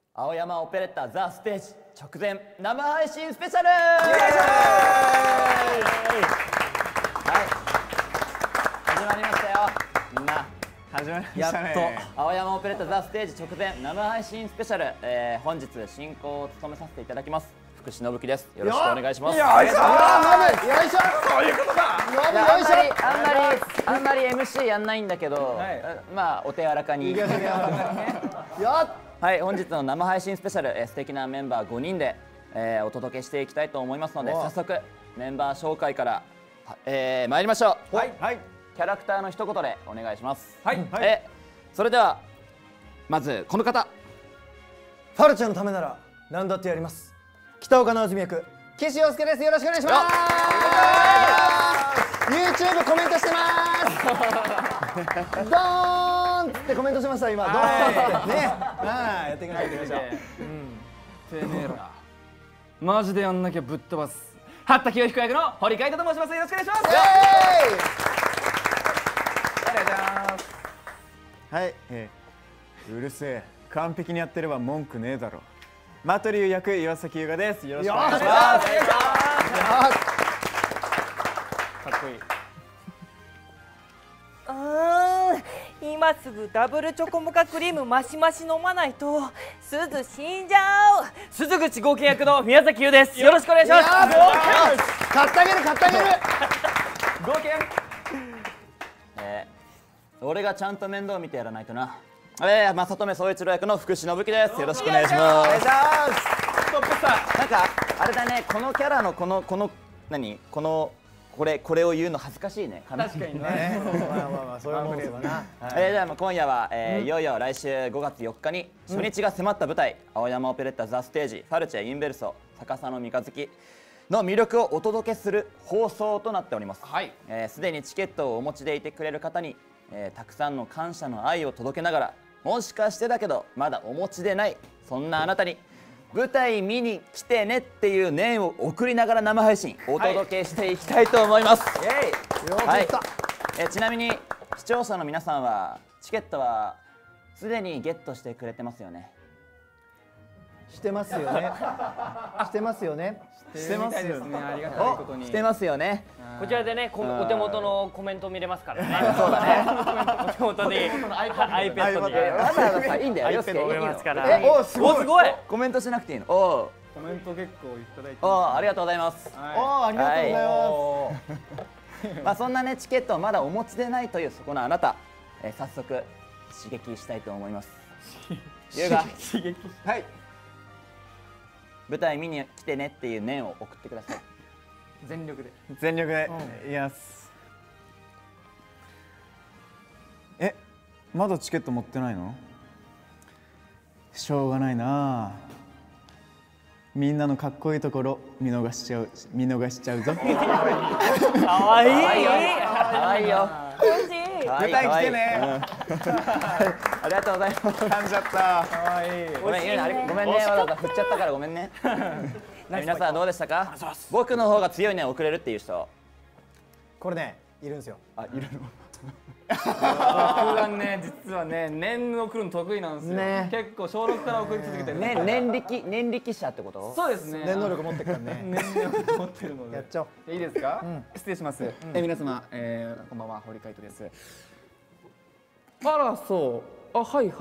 青山オペレッタザ・ステージ直前生配信スペシャル。始まりましたよ。みんな始まりましたね。 やっと青山オペレッタザ・ステージ直前生配信スペシャル、本日進行を務めさせていただきます福士信樹です。よろしくお願いします。 よいしょ。よいしょ。そういうことか。 あんまり MC やんないんだけど、まあお手柔らかに。はい、本日の生配信スペシャル、素敵なメンバー5人で、お届けしていきたいと思いますので、早速メンバー紹介から、参りましょう。はい、キャラクターの一言でお願いします。はい、それではまずこの方。 ファルちゃんのためなら何だってやります。北岡直純役岸洋介です。よろしくお願いします。YouTube コメントしてますドーンってコメントしました。今ドーンってね、やっていかないといけない。 てめえらマジでやんなきゃぶっ飛ばす。八田清彦役の堀海人と申します。よろしくお願いします。ありがとうございます。 はい、うるせえ、完璧にやってれば文句ねえだろ。マトリュウ役岩崎優雅です。よろしくお願いします。 かっこいい。 今すぐダブルチョコモカクリームマシマシ飲まないとすず死んじゃう。鈴口合計役の宮崎優です。よろしくお願いします。 買ってあげる買ってあげる。 合計。 俺がちゃんと面倒見てやらないとな。正留総一郎役の福士信樹です。よろしくお願いします。 ストップスター。 なんかあれだね、このキャラのこのこれを言うの恥ずかしいね。 確かにね。 まあそういうもんですわな。 じゃあ今夜は、いよいよ来週5月4日に初日が迫った舞台、青山オペレッタザ・ステージファルチェ・インベルソ逆さの三日月の魅力をお届けする放送となっております。すでにチケットをお持ちでいてくれる方に、たくさんの感謝の愛を届けながら、もしかしてだけどまだお持ちでないそんなあなたに舞台見に来てねっていう念を送りながら生配信お届けしていきたいと思います。ちなみに視聴者の皆さんはチケットはすでにゲットしてくれてますよね。 してますよね。してますよね。 してますよね。ありがたいことにしてますよね。 こちらでね、お手元のコメント見れますからね。 そうだね。 お手元に iPad にわざわざさいいんだよ。よすけ見れますから。 おすごい。 い。 コメントしなくていいの。コメント結構いただいて。 ありがとうございます。 ありがとうございます。 まあそんなねチケットをまだお持ちでないというそこのあなた、早速刺激したいと思います。優雅。 刺激。 はい。舞台見に来てねっていう念を送ってください。 全力で。 全力でいきます。まだチケット持ってないの？しょうがないな。みんなのかっこいいところ見逃しちゃうぞ。 かわいい。 かわいいよ。 舞台来てね。 ありがとうございます。 噛んじゃった。かわいい。 ごめんね、わざわざ振っちゃったからごめんね。皆さんどうでしたか？僕の方が強い念を送れるっていう人。 これね、いるんですよ。 あ、いるの。 僕がね、実はね、念を送るの得意なんですよ。結構小6から送り続けてる。 念力者ってこと？ そうですね。 念能力持ってるからね。 念力持ってるので。 やっちゃおう。 いいですか？失礼します。皆様、こんばんは、堀海人です。あら、そう。あ、はい。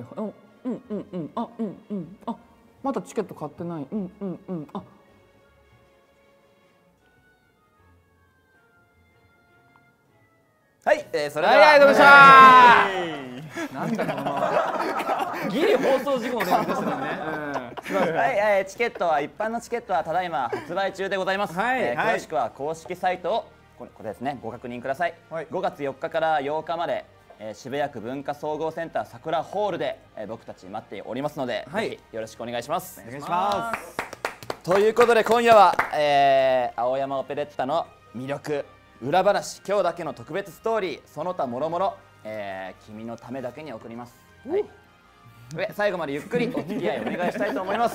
あ、まだチケット買ってない。あ。 はい、それでは。 ありがとうございました。なんだこのまま。ギリ放送事故の電話でしたね。 はい、チケットは一般のチケットはただいま発売中でございます。詳しくは公式サイトをこれですね、ご確認ください。5月4日から8日まで渋谷区文化総合センター桜ホールで僕たち待っておりますので、ぜひよろしくお願いします。 お願いします。 ということで今夜は、青山オペレッタの魅力、裏話、今日だけの特別ストーリー、その他もろもろ君のためだけに送ります。最後までゆっくりお付き合いお願いしたいと思います。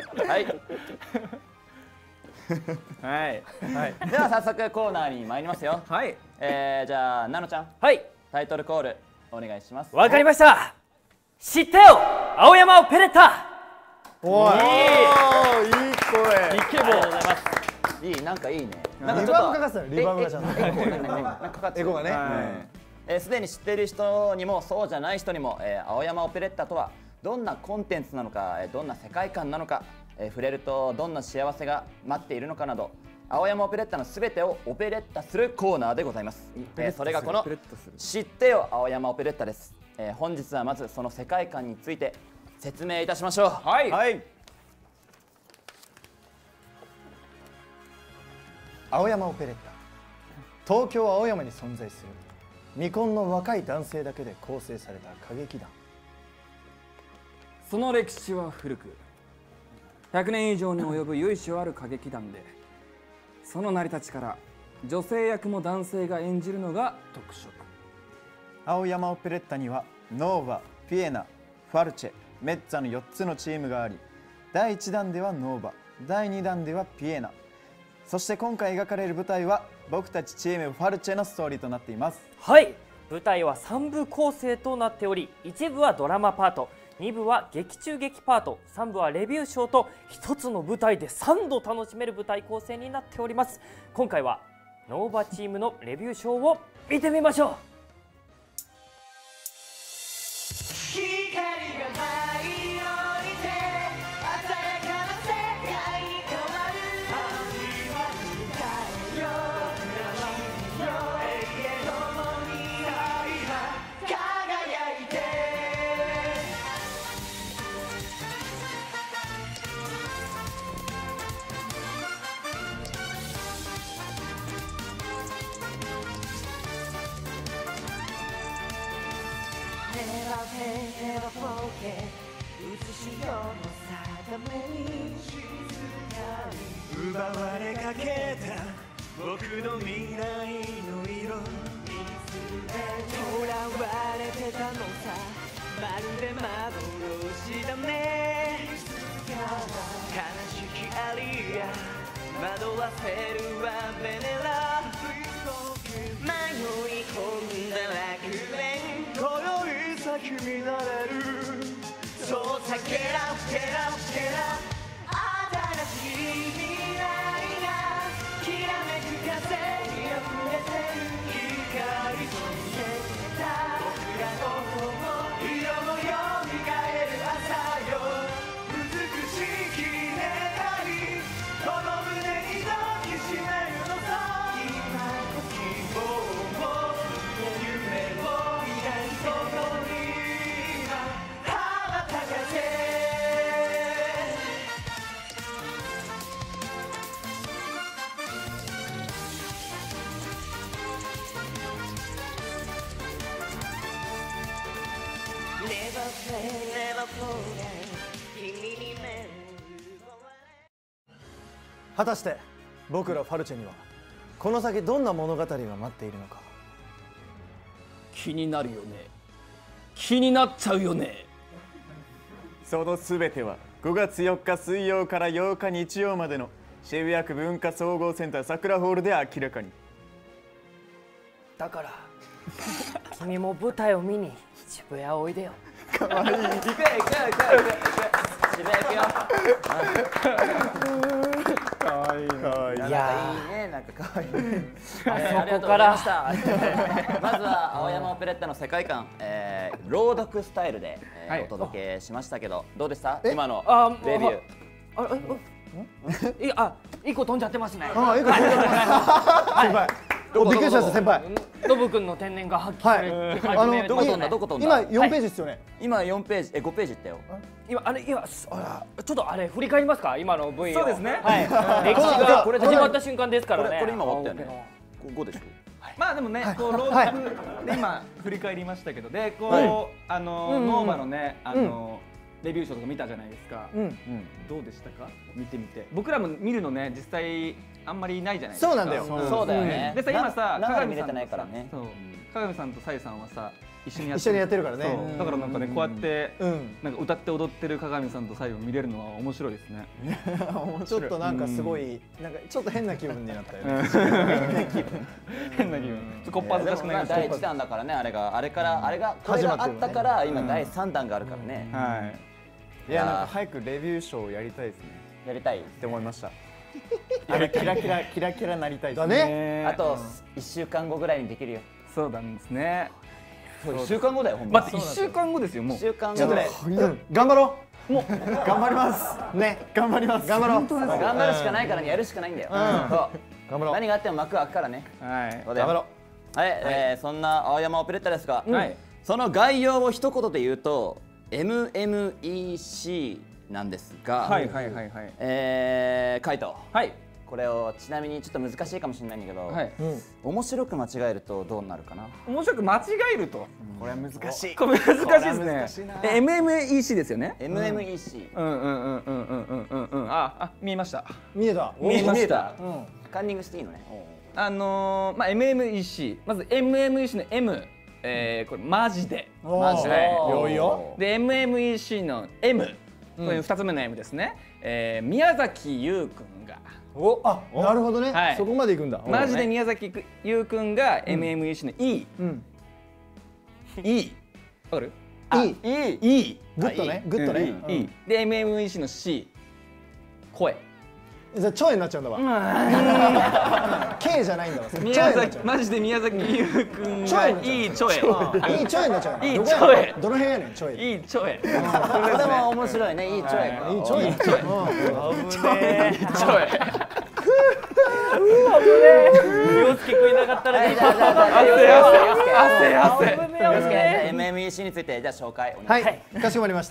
では早速コーナーに参りますよ。じゃあなのちゃん、タイトルコールお願いします。 わかりました。知ってよ青山オペレッタ。 おい、いい声。 イケボ。ありがとうございます。 いい、なんかいいね。 リバーブかかってたの、リバーブがちゃんと。 なんかかかってるエコがね。 すでに知っている人にもそうじゃない人にも、青山オペレッタとはどんなコンテンツなのか、どんな世界観なのか、触れるとどんな幸せが待っているのかなど、青山オペレッタのすべてをオペレッタするコーナーでございます。それがこの知ってよ青山オペレッタです。本日はまずその世界観について説明いたしましょう。 はい、はい、 青山オペレッタ、東京青山に存在する未婚の若い男性だけで構成された歌劇団。 その歴史は古く100年以上に及ぶ由緒ある歌劇団で、その成り立ちから女性役も男性が演じるのが特色。 青山オペレッタにはノーバ、ピエナ、ファルチェ、メッツァの4つのチームがあり、第1弾ではノーバ、第2弾ではピエナ、そして今回描かれる舞台は僕たちチームファルチェのストーリーとなっています。 はい、舞台は3部構成となっており、1部はドラマパート、2部は劇中劇パート、3部はレビューショーと1つの舞台で3度楽しめる舞台構成になっております。今回はノーバチームのレビューショーを見てみましょう。 奪われかけた僕の未来の色、囚われてたのさ、まるで幻だね。悲しきアリア惑わせるわベネラ、迷い込んだ楽園、今宵さ君になれる。そうさケラケラケラ、新しい未来がきらめく風に溢れてる。光と見せた僕らの想い、色もよみがえる朝よ。美しき願い、この胸に抱きしめるのさ。今と希望を夢を抱いて共に羽ばたかせ。 果たして僕らファルチェにはこの先どんな物語が待っているのか。 気になるよね。気になっちゃうよね。 そのすべては5月4日水曜から8日日曜までの渋谷区文化総合センター桜ホールで明らかに。 だから君も舞台を見に渋谷おいでよ。 かわいい。行くよ行くよ行くよ行くよ。渋谷行くよ。 かわいいかわいい。 いやいいね、なんかかわいい。 あそこからまずは青山オペレッタの世界観、朗読スタイルでお届けしましたけど、どうでした今のレビュー。 1個飛んじゃってますね。 ああ、いいか、先輩。びっくりしました先輩。 ノブ君の天然が発揮されて始めどこ飛んだどこ飛んだ。 今4ページですよね。 今4ページ5ページいったよ。 今ちょっとあれ振り返りますか、今の V を。 そうですね。 はい。歴史がこれ始まった瞬間ですからね。 これ今終わったよね。5でしょ。 まあでもね、こう朗読で今振り返りましたけど、でこうノーバのねレビューショーとか見たじゃないですか。どうでしたか？見てみて。僕らも見るのね、実際あんまりないじゃないですか。 そうなんだよ。 そうだよね。 でさ、今さ鏡見れてないからね。 鏡さんとさゆさんはさ一緒にやってるからね。 だからなんかね、こうやってなんか歌って踊ってる鏡さんとさゆを見れるのは面白いですね。 ちょっとなんかすごいなんかちょっと変な気分になったよね。 変な気分。ちょっとこっぱずかしくなりました。 第1弾だからね、あれがこれがあったから今第3弾があるからね。 はい。 いや、なんか早くレビューショーをやりたいですねやりたいって思いました。キラキラなりたいですだね。 あと1週間後ぐらいにできるよ。 そうなんですね。 そう1週間後だよほんま。 待って1週間後ですよもう。 1週間後ちょっとね、頑張ろ頑張りますね、頑張ります。 頑張ろう。 頑張るしかないからね、やるしかないんだよ。そう頑張ろう。 何があっても幕開くからね。 はい。 そうだよ頑張ろはい、そんな青山オペレッタですが、 はい。 その概要を一言で言うと MMEC なんですが、 はいはいはいはい。 カイト、 はい。 これをちなみにちょっと難しいかもしれないんだけど、 はい。 面白く間違えるとどうなるかな。 面白く間違えると。 これは難しい。 これ難しいですね。MMEC ですよね。 MMEC、 あ、見えました。 う。見えた。 見えました。 カンニングしていいのね。 まあ MMEC、まず MMEC の M、これマジで。 マジで。よいよ。 で MMEC の M、これ2つ目の M ですね。宮崎優くんが。 お、あ、なるほどねはい。 そこまで行くんだ。 マジで宮崎優くんが MMEC の E。 うん。 E。わかる？ いい。 E。 グッとね。グッとね。 E。で MMEC の C。声。 じゃあちょいになっちゃうんだわ。K じゃないんだわ。 宮崎マジで宮崎優くんがいいちょえ。 いいちょいになっちゃう。 いいちょえ。 どの辺やねんちょい。 いいちょえ。 これも面白いね。いいちょい。 いいちょい。 いいちょえ。気をつけ食いなかったら。 じゃあ汗。 MMEC についてじゃあ紹介おは願いします。 い、かしこまりました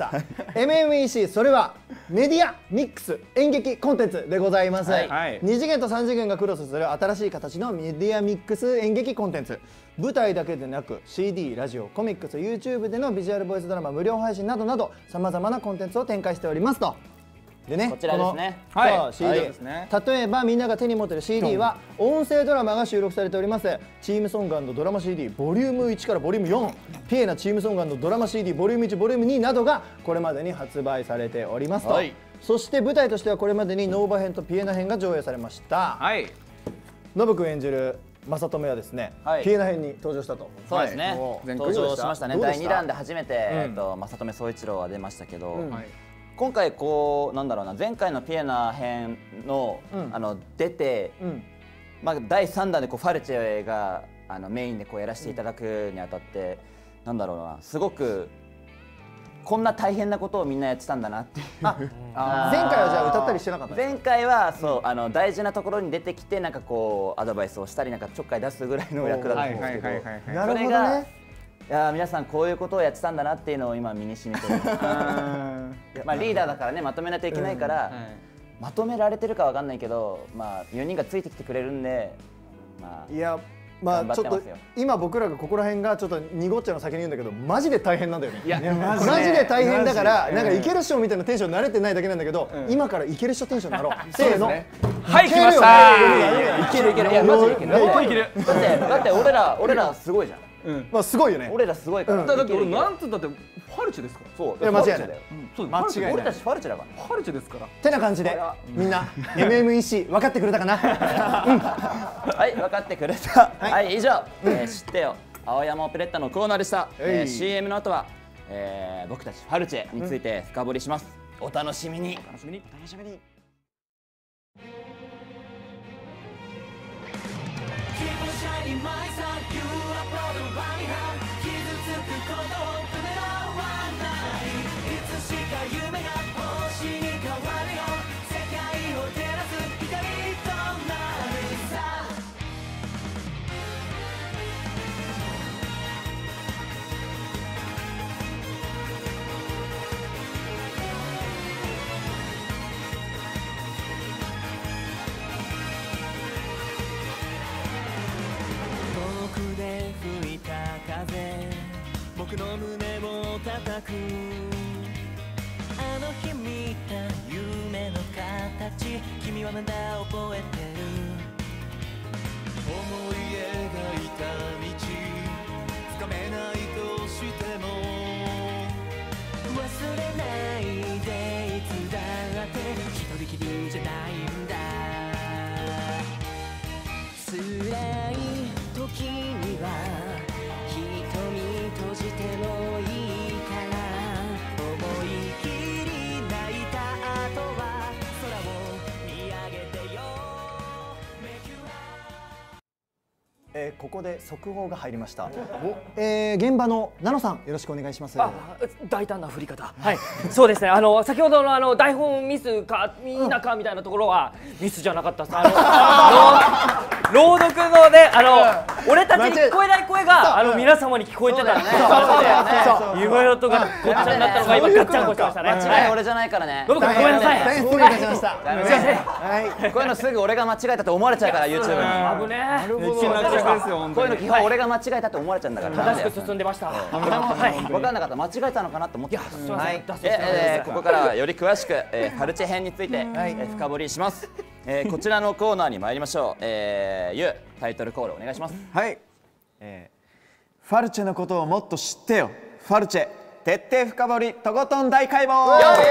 。MMEC それはメディアミックス演劇コンテンツでございます。 はい 2次元と3次元がクロスする新しい形のメディアミックス演劇コンテンツ。舞台だけでなく CD、ラジオ、コミックス、YouTube でのビジュアルボイスドラマ無料配信などなどさまざまなコンテンツを展開しておりますと。でね、 こちらですね。 はいそう CD、 はいですね例えばみんなが手に持ってる CD は音声ドラマが収録されております。チームソング&ドラマ CD ボリューム1からボリューム4、ピエナチームソング&ドラマ CD ボリューム1、ボリューム2などがこれまでに発売されておりますと、 はい、 そして舞台としてはこれまでにノーバ編とピエナ編が上映されました。 はい。 ノブ君演じる正富はですね、 はいピエナ編に登場したと。 そうですね。 前回登場しましたね。第どうでした 2弾で初めて正留総一郎は出ましたけど、 はい。 今回こうなんだろうな、前回のピエナ編の出て、まあ第3弾でこうファルチェがメインでこうやらせていただくにあたってなんだろうな、すごくこんな大変なことをみんなやってたんだなっていう。 前回はじゃあ歌ったりしてなかったんですか？ 前回はそう大事なところに出てきてなんかこうアドバイスをしたりなんかちょっかい出すぐらいの役だったんですけど、 なるほどそれがね。 いや皆さんこういうことをやってたんだなっていうのを今身に染みてる。まあリーダーだからねまとめないといけないから、まとめられてるかわかんないけど、まあ4人がついてきてくれるんで、まあいやまあちょっと今僕らがここら辺がちょっと濁っちゃうの先に言うんだけどマジで大変なんだよね。 いやマジで大変だからなんかいけるっしょみたいなテンション慣れてないだけなんだけど、今からいけるっしょテンションになろう。せーの。 はい来ましたいけるいける、いやマジでいける。 いけるだって俺らすごいじゃん。 まあすごいよね。 俺らすごいから。 だって俺なんつったってファルチェですから。 そう。 いや間違いない。 そう間違いない俺たちファルチェだからね。 ファルチェですから。 てな感じでみんな MMEC 分かってくれたかな。 はい分かってくれた。はい以上知ってよ青山オペレッタのコーナーでした。CM の後は僕たちファルチェについて深掘りします。お楽しみに。 楽しみに。 遠くで吹いた風、僕の胸を叩く。あの日見た夢の形、君はまだ覚えてる。思い描いた道、つかめないとしても忘れないで、いつだって一人きりじゃないんだ。辛い時には瞳閉じてもいいから、思い切りここで速報が入りました。現場のナノさん、よろしくお願いします。 大胆な振り方。はい、そうですね。先ほどの台本ミスかみんなかみたいなところはミスじゃなかったです。朗読のね、俺たちに聞こえない声が皆様に聞こえてたんで、夢の音がごっちゃになったのが今ガッチャンコしましたね。 間違い俺じゃないからね。 ごめんなさい。 失礼いたしました。 こういうのすぐ俺が間違えたと思われちゃうから YouTube に。 危ねなるほど。 こういうの基本俺が間違えたと思われちゃうんだから。 正しく進んでました。 分かんなかった、間違えたのかなと思って。ここからはより詳しくファルチェ編について深掘りします。こちらのコーナーに参りましょう。ゆう、タイトルコールお願いします。 はい、ファルチェのことをもっと知ってよ。ファルチェ徹底深掘りとことん大解剖。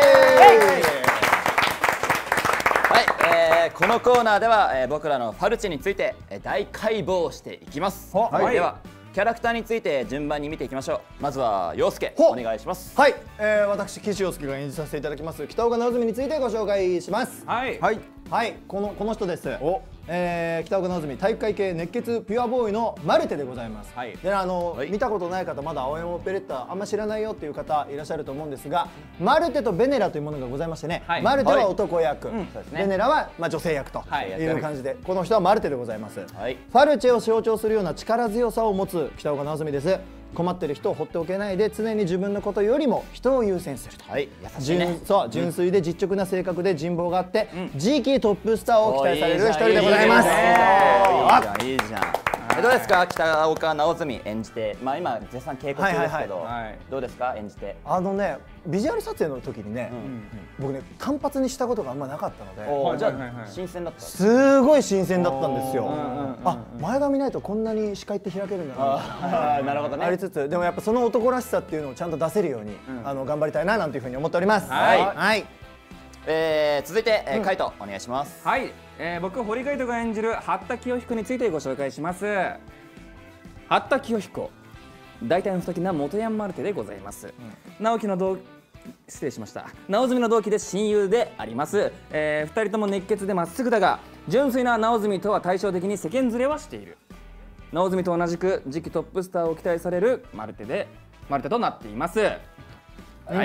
はい、このコーナーでは僕らのファルチェについて大解剖していきます。ではキャラクターについて順番に見ていきましょう。まずは陽介、お願いします。 はい、私岸陽介が演じさせていただきます北岡直澄についてご紹介します。 はいはいはい、この人です。北岡直澄、体育会系熱血ピュアボーイのマルテでございます。で見たことない方、まだ青山オペレッタあんま知らないよっていう方いらっしゃると思うんですが、マルテとベネラというものがございましてね、マルテは男役、ベネラは女性役という感じで、この人はマルテでございます。ファルチェを象徴するような力強さを持つ北岡直澄です。困ってる人を放っておけないで、常に自分のことよりも人を優先すると。純粋で実直な性格で人望があって、次期トップスターを期待される一人でございます。 いいじゃん。どうですか、北岡直澄演じて、まあ今絶賛稽古中ですけど、どうですか演じて。 ビジュアル撮影の時にね、僕ね単発にしたことがあんまなかったので、 じゃあ新鮮だった。 すごい新鮮だったんですよ。前髪ないとこんなに視界って開けるんだな。なるほどね。ありつつでもやっぱその男らしさっていうのをちゃんと出せるように頑張りたいななんていうふうに思っております。はい。 続いて海斗お願いします。 はい、僕堀海斗が演じる八田清彦についてご紹介します。八田清彦、大胆不敵な元ヤンマルテでございます。直樹の失礼しました。直澄の同期で親友であります。2人とも熱血でまっすぐだが、純粋な直澄とは対照的に世間連れはしている。直澄と同じく次期トップスターを期待されるマルテとなっています。 はい、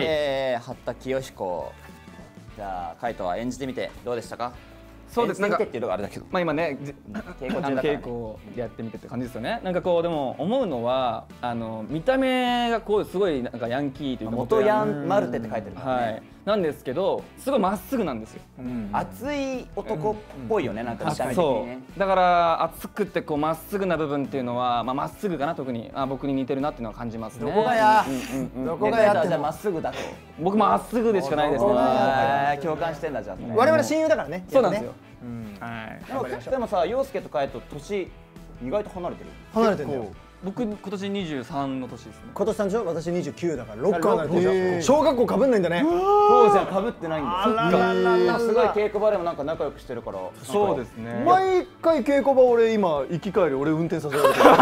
八田清彦、じゃあ海斗は演じてみてどうでしたか。 そうです、なんかっていうのがあれだけど、 まあ今ね稽古をやってみてって感じですよね。なんかこうでも思うのは見た目がこうすごいなんかヤンキーというか元ヤンマルテって書いてるからね。 なんですけどすごいまっすぐなんですよ。 熱い男っぽいよね、なんか見た目的にね。 だから熱くてこうまっすぐな部分っていうのはまっすぐかな、特に僕に似てるなっていうのは感じますね。 どこがやどこがやってじゃあまっすぐだと。 僕まっすぐでしかないですね。 共感してんだじゃあ。 我々親友だからね。 そうなんですよ。 でもさ、陽介と海斗年意外と離れてる。 離れてるんだよ。 僕今年23の年ですね。 今年30、私29だから6個離れてる。小学校かぶんないんだね。 そうじゃん、かぶってないんだ。そっか。すごい稽古場でもなんか仲良くしてるから。 そうですね。 毎回稽古場俺今行き帰り俺運転させられてる。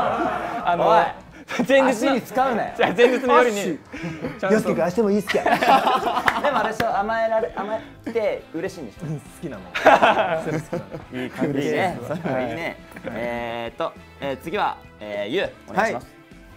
前日に使うね。 前日の夜に。 陽介君明日もいいっすか。 でもあれでしょ、甘えて嬉しいんでしょ。 好きなの。 いい感じね。いいね。次はゆうお願いします。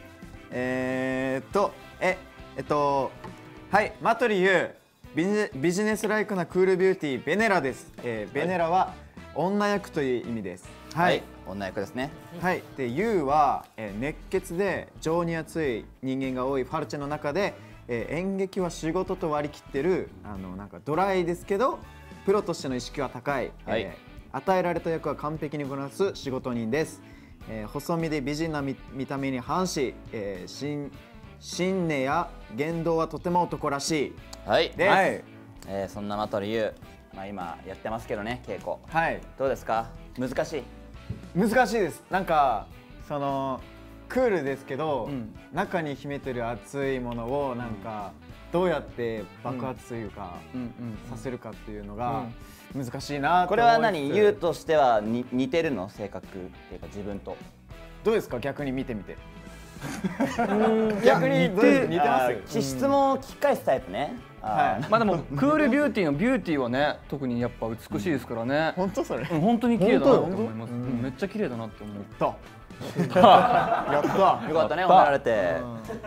はい、マトリユウ、ビジネスライクなクールビューティーベネラです。ベネラは女役という意味です。 はい、女役ですね。 はい、でユウは熱血で情に熱い人間が多いファルチェの中で演劇は仕事と割り切ってるなんかドライですけどプロとしての意識は高い、与えられた役は完璧にこなす仕事人です。細身で美人な見た目に反し、信念や言動はとても男らしい。 はいです。そんなマトリユウ、今やってますけどね、稽古。どうですか？難しい？ 難しいです。なんかそのクールですけど、中に秘めてる熱いものをなんかどうやって爆発というかさせるかっていうのが難しいな。 これは何？ユウとしては似てるの？性格っていうか自分と。 どうですか？逆に見てみて。 逆に似てます質問を聞き返すタイプね。 まあでもクールビューティーのビューティーはね特にやっぱ美しいですからね。 本当それ。 本当に綺麗だなって思います。めっちゃ綺麗だなって思った。 やったよかったね、褒められて。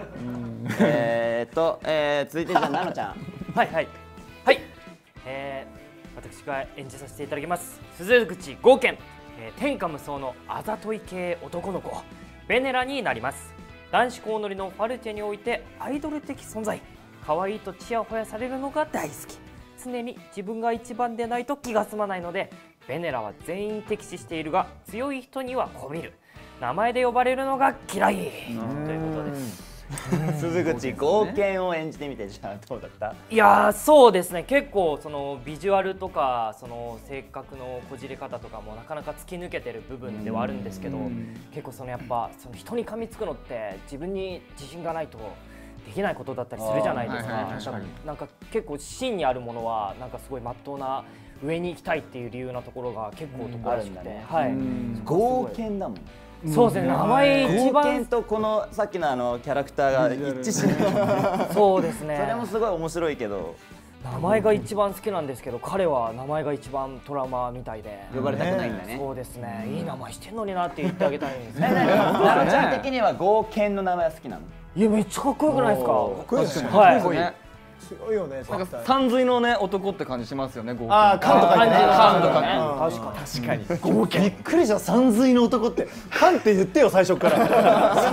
続いてじゃあ、なのちゃん。 はいはいはい。私が演じさせていただきます鈴口剛健、天下無双のあざとい系男の子ベネラになります。男子校乗りのファルチェにおいてアイドル的存在、可愛いとチヤホヤされるのが大好き。常に自分が一番でないと気が済まないので、ベネラは全員敵視しているが強い人にはこびる。名前で呼ばれるのが嫌いということです。 鈴口剛健を演じてみて、じゃあどうだった？ いやー、そうですね、結構そのビジュアルとかその性格のこじれ方とかもなかなか突き抜けてる部分ではあるんですけど、結構そのやっぱその人に噛みつくのって自分に自信がないとできないことだったりするじゃないですか。なんか結構芯にあるものはなんかすごい真っ当な上に行きたいっていう理由なところが結構男らしくて、 剛健だもん。 そうですね、名前一番剛健とこのさっきのキャラクターが一致しない。 そうですね。 それもすごい面白いけど、 名前が一番好きなんですけど、彼は名前が一番トラウマみたいで呼ばれたくないんだね。 そうですね、いい名前してんのになって言ってあげたいんですね。 なのちゃん的には剛健の名前は好きなの？ いや、めっちゃかっこよくないですか？ かっこいいですね。 はい。 強いよね。 なんか三髄のね男って感じしますよね。剛健。 ああ、カンとかね。 カンとか。 確かに。剛健。びっくりした、三髄の男って。カンって言ってよ最初から。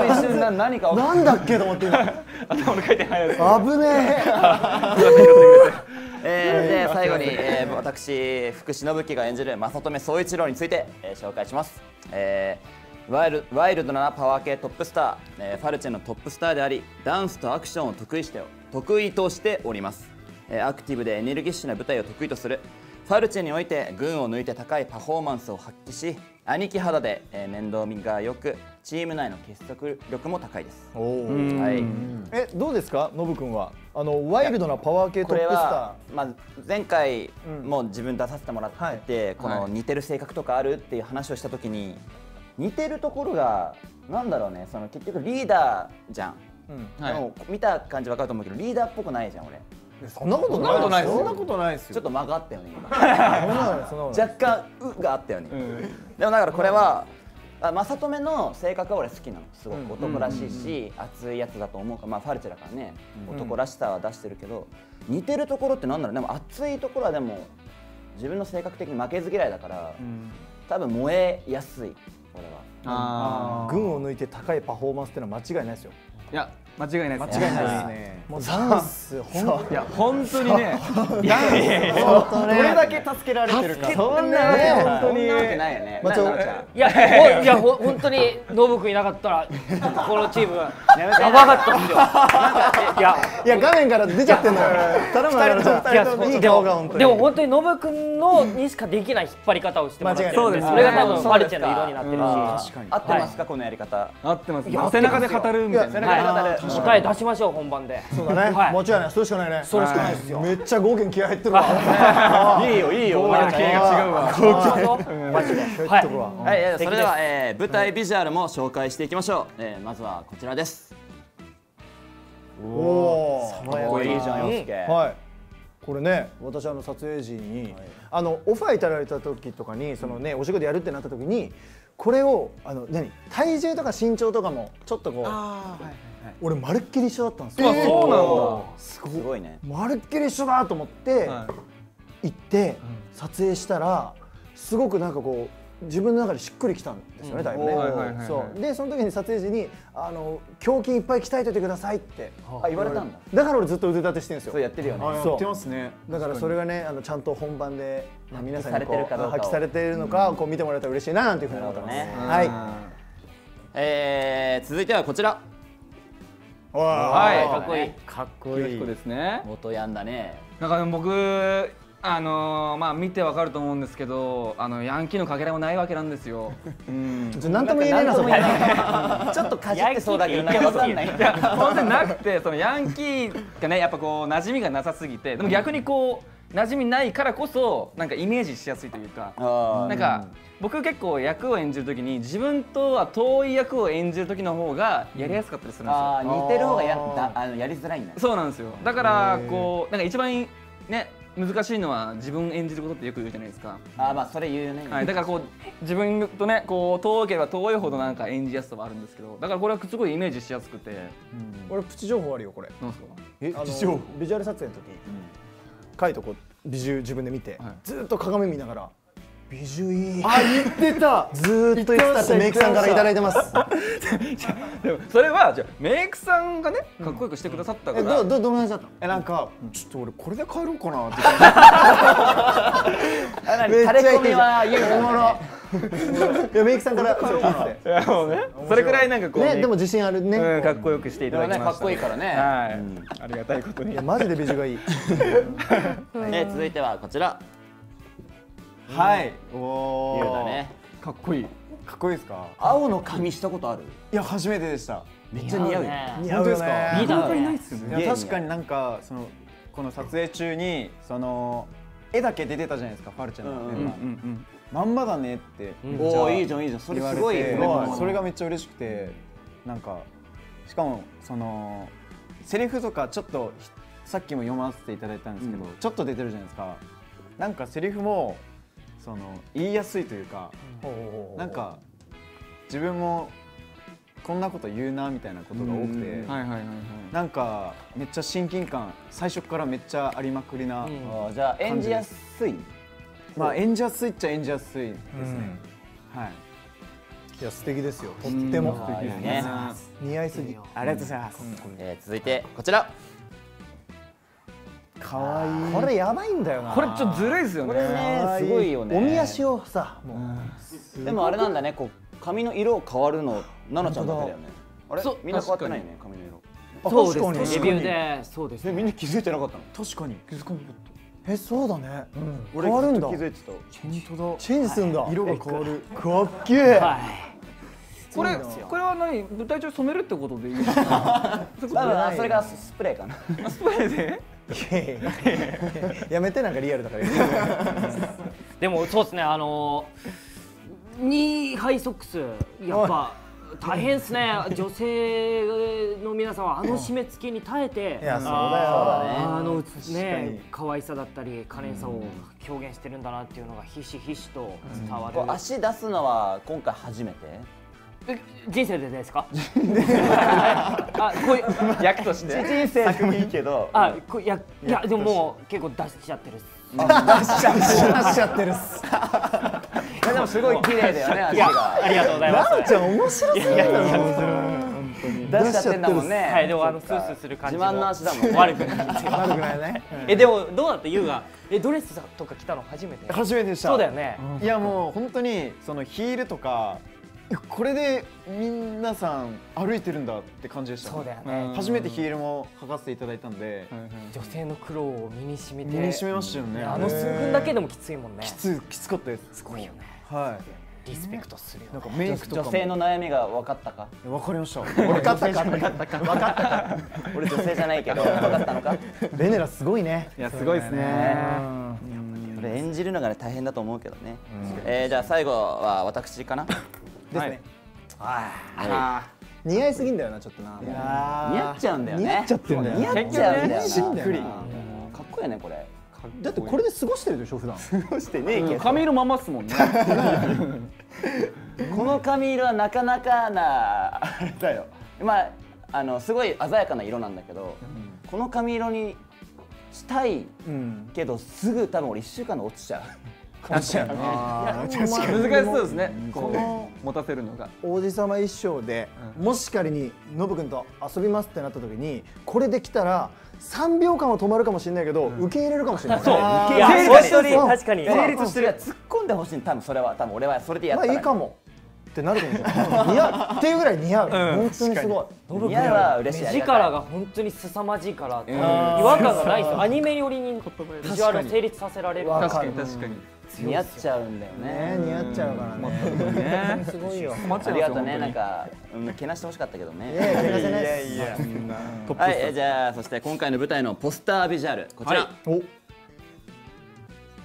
一瞬何かなんだっけと思って今。 頭の回転早いです。 危ねで最後に私福士信樹が演じる正留宗一郎について紹介します。ワイルドなパワー系トップスター、ファルチェのトップスターであり、ダンスとアクションを得意としております。アクティブでエネルギッシュな舞台を得意とするファルチェにおいて群を抜いて高いパフォーマンスを発揮し、兄貴肌で面倒見がよく、チーム内の結束力も高いです。 どうですか、ノブ君はワイルドなパワー系トップスター。 前回も自分出させてもらってて、この似てる性格とかあるっていう話をした時に、似てるところがなんだろうね、その結局リーダーじゃん。でも見た感じ分かると思うけど、リーダーっぽくないじゃん俺。 そんなことないですよ。そんなことないですよ。 ちょっと間があったよね今。若干「う」があったよね。でもだからこれは正留の性格は俺好きなの。すごく男らしいし熱いやつだと思うから、ファルチェだからね、男らしさは出してるけど、似てるところってなんだろう。でも熱いところはでも自分の性格的に負けず嫌いだから、多分燃えやすい俺は。 群を抜いて高いパフォーマンスってのは間違いないですよ。 いや、間違いないです。 間違いないですね。もうダンス、 本当にね、どれだけ助けられてるか。 そんなね、本当になわけないよね。 いや本当にノブ君いなかったらこのチームやばかったんですよ。 いや、画面から出ちゃってんのよ。頼むよ。いい顔が本当に。 でも本当にノブ君のにしかできない引っ張り方をしてもらってるんで、それが多分ファルチェの色になってるし。 合ってますかこのやり方？ 合ってます。背中で語るみたいな。 答え出しましょう本番で。 そうだね。もちろんね、それしかないね。それしかないですよ。めっちゃ剛健気合入ってるわ。 いいよいいよ。 気合が違うわ。 マジで。 はい。それでは舞台ビジュアルも紹介していきましょう。まずはこちらです。 おお。 かっこいいじゃん、洋介。 はい。これね、私撮影時にオファーいただいた時とかに、そのねお仕事やるってなった時に、これを体重とか身長とかもちょっとこう、俺まるっきり一緒だったんですよ。 そうなんだ。 すごいね。 まるっきり一緒だと思って行って撮影したら、すごくなんかこう自分の中でしっくりきたんですよね、だいぶね。そうで、その時に撮影時に胸筋いっぱい鍛えておいてくださいって言われたんだ。 だから俺ずっと腕立てしてるんですよ。 そうやってるよね。 やってますね。 だからそれがね、ちゃんと本番で皆さんに発揮されているのかこう見てもらえたら嬉しいななんていうふうに思ってます。 はい。続いてはこちら。 はい、かっこいい。 かっこいいですね。 元ヤンだね。 なんか僕見てわかると思うんですけど、ヤンキーのかけらもないわけなんですよ。 なんとも言えないな、そこ。 ちょっとかじってそうだけどなんかわかんない。 いや、本当になくて、そのヤンキーがね、やっぱこう馴染みがなさすぎて、でも逆にこう馴染みないからこそなんかイメージしやすいというか、なんか僕結構役を演じるときに自分とは遠い役を演じるときの方がやりやすかったりするんですよ。 似てる方がやりづらいんだ。 そうなんですよ。だからこうなんか一番ね難しいのは自分演じることってよく言うじゃないですか。 まあそれ言うよね。 はい、だからこう自分とねこう遠ければ遠いほどなんか演じやすさはあるんですけど、だからこれはすごいイメージしやすくて。 俺プチ情報あるよこれ。 なんですか？ ビジュアル撮影の時、カイトこう美獣自分で見て、ずっと鏡見ながら美獣いい。言ってた。ずーっと言ってたってメイクさんからいただいてます。 でもそれはじゃメイクさんがねかっこよくしてくださったから。 どの話だったの？なんかちょっと俺これで帰ろうかなって。 タレコミは言うの。 いやメイクさんから帰ろうかなって。 いやもうねそれくらいなんかこうねでも自信あるね。 かっこよくしていただきました。 かっこいいからね。 はい。ありがたいことに。 いやマジで美女がいい。 続いてはこちら。 はい。おお。 ゆうだね。 かっこいい。 かっこいいですか？ 青の髪したことある？ いや初めてでした。 めっちゃ似合うよ。 似合うですか？ リーダーね。 ないっすよね。 いや確かになんかこの撮影中に絵だけ出てたじゃないですか、ファルちゃんのメンバー。まんまだねっておおいいじゃんいいじゃん。それすごい言われて、それがめっちゃ嬉しくて、なんかしかもセリフとかちょっとさっきも読ませていただいたんですけど、ちょっと出てるじゃないですか。なんかセリフも言いやすいというか、なんか自分もこんなこと言うなみたいなことが多くて、なんかめっちゃ親近感最初からめっちゃありまくりな。 じゃあ演じやすい。 まあ演じやすいっちゃ演じやすいですね。はい。 いや素敵ですよ。とっても似合いすぎ。 ありがとうございます。 続いてこちら。 かわいい。これやばいんだよな。 これちょっとずるいですよね。 これねすごいよね。 おみ足をさ、 でもあれなんだね、こう髪の色変わるの奈々ちゃんだけだよね。あれみんな変わってないね髪の色。 そうですね。レビューでそうです。 みんな気づいてなかったの？ 確かに気づかなかった。 そうだね。 俺変わるんだ。 気づいてた。 チェンジするんだ。 色が変わる。 かっけえ。 これは何？舞台中染めるってことでいいですか？ それがスプレーかな。 スプレーで？ やめて、なんかリアルだから。 でもそうですね、ニーハイソックスやっぱ大変ですね。女性の皆さんは締め付けに耐えて、 いやそうだよね可愛さだったり可憐さを表現してるんだなっていうのがひしひしと伝わる。 足出すのは今回初めて？ 人生でですか？こういう役として人生でもいいけど、 いやでももう結構出しちゃってるっす。 出しちゃってるっす。 でもすごい綺麗だよね足が。 ありがとうございます。 なおちゃん面白すぎる。 出しちゃってんだもんね。 はい、でもスースーする感じも自慢の足だもん。 悪くないね。でもどうだったユウがドレスとか着たの初めて？ 初めてでした。 そうだよね。 いやもう本当にヒールとかこれで皆さん歩いてるんだって感じでした。 そうだよね。 初めてヒールも履かせていただいたんで、 女性の苦労を身に染みて。 身に染みましたよね。 数分だけでもきついもんね。 きつかったです。 すごいよね。 はい。 リスペクトするよ。 なんかメイクとか女性の悩みが分かったか？ 分かりました。 分かったか？俺女性じゃないけど分かったのか？ ベネラすごいね。 いやすごいですね。 これ演じるのが大変だと思うけどね。じゃあ最後は私かな。 ですね。似合いすぎんだよなちょっとな。 似合っちゃうんだよね。 似合っちゃってるんだよ。 似合っちゃうんだよな。 しっくり。 かっこいいねこれ。 だってこれで過ごしてるでしょ普段。 過ごしてねえけど。 髪色まますもんね。 この髪色はなかなかなあれだよ。まあすごい鮮やかな色なんだけど、この髪色にしたいけどすぐ多分俺1週間で落ちちゃう。 確かにね。難しそうですね。こう持たせるのが。 王子様一生でもし仮にノブ君と遊びますってなった時にこれできたら3秒間は止まるかもしれないけど受け入れるかもしれない。 そう。いや確かに成立してる。突っ込んでほしい。多分俺はそれでやったらいいかもってなるかもしれない。似合うっていうぐらい似合う。本当にすごい。 似合うは嬉しい。 目力が本当に凄まじいから違和感がないですよ。アニメ寄りにビジュアルを成立させられる。 確かに。 似合っちゃうんだよね。 似合っちゃうからね。すごいよ。 ありがとうね。なんかけなしてほしかったけどね。 けなせないです。 はい、じゃあそして今回の舞台のポスタービジュアルこちら。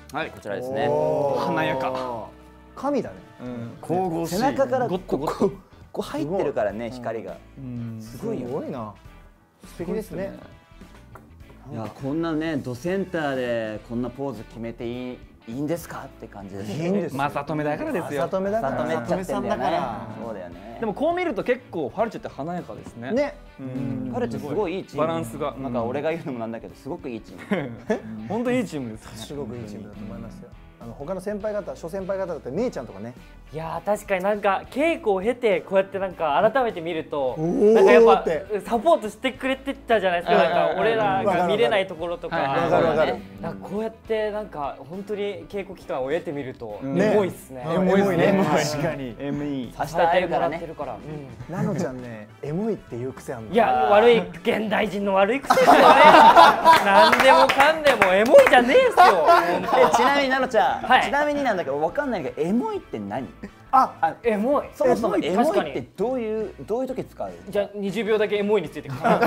はいこちらですね。 華やか。 神だね。 神々しい。 背中からゴッとゴッと。 こう入ってるからね光が。 すごいな。素敵ですね。 いやこんなねドセンターでこんなポーズ決めていいんですかって感じです。 いいんです。 まさとめだからですよ。 まさとめだから。 まさとめっちゃってんだよね。そうだよね。 でもこう見ると結構ファルチェって華やかですね。 ね。 ファルチェすごいいいチーム。 バランスが。 なんか俺が言うのもなんだけどすごくいいチーム。 本当にいいチームですね。 すごくいいチームだと思いますよ。他の先輩方、諸先輩方だって姉ちゃんとかね。 いやー確かになんか稽古を経てこうやってなんか改めて見るとなんかやっぱサポートしてくれてたじゃないですか。なんか俺らが見れないところとかわかるわかる。 なんかこうやってなんか本当に稽古期間を得てみるとねエモいっすね。 エモいね。 確かに。 ME。 さして会えるからね。 ナノちゃんね、エモいっていう癖あるの。 いや悪い現代人の悪い癖ですよね。何でもかんでもエモいじゃねえっすよ。 ちなみにナノちゃん、 はいちなみになんだけどわかんないけどエモいって何？ エモい。 そもそもエモ確かにいってどういう時使う？ じゃあ20秒だけエモいについて語ってエモ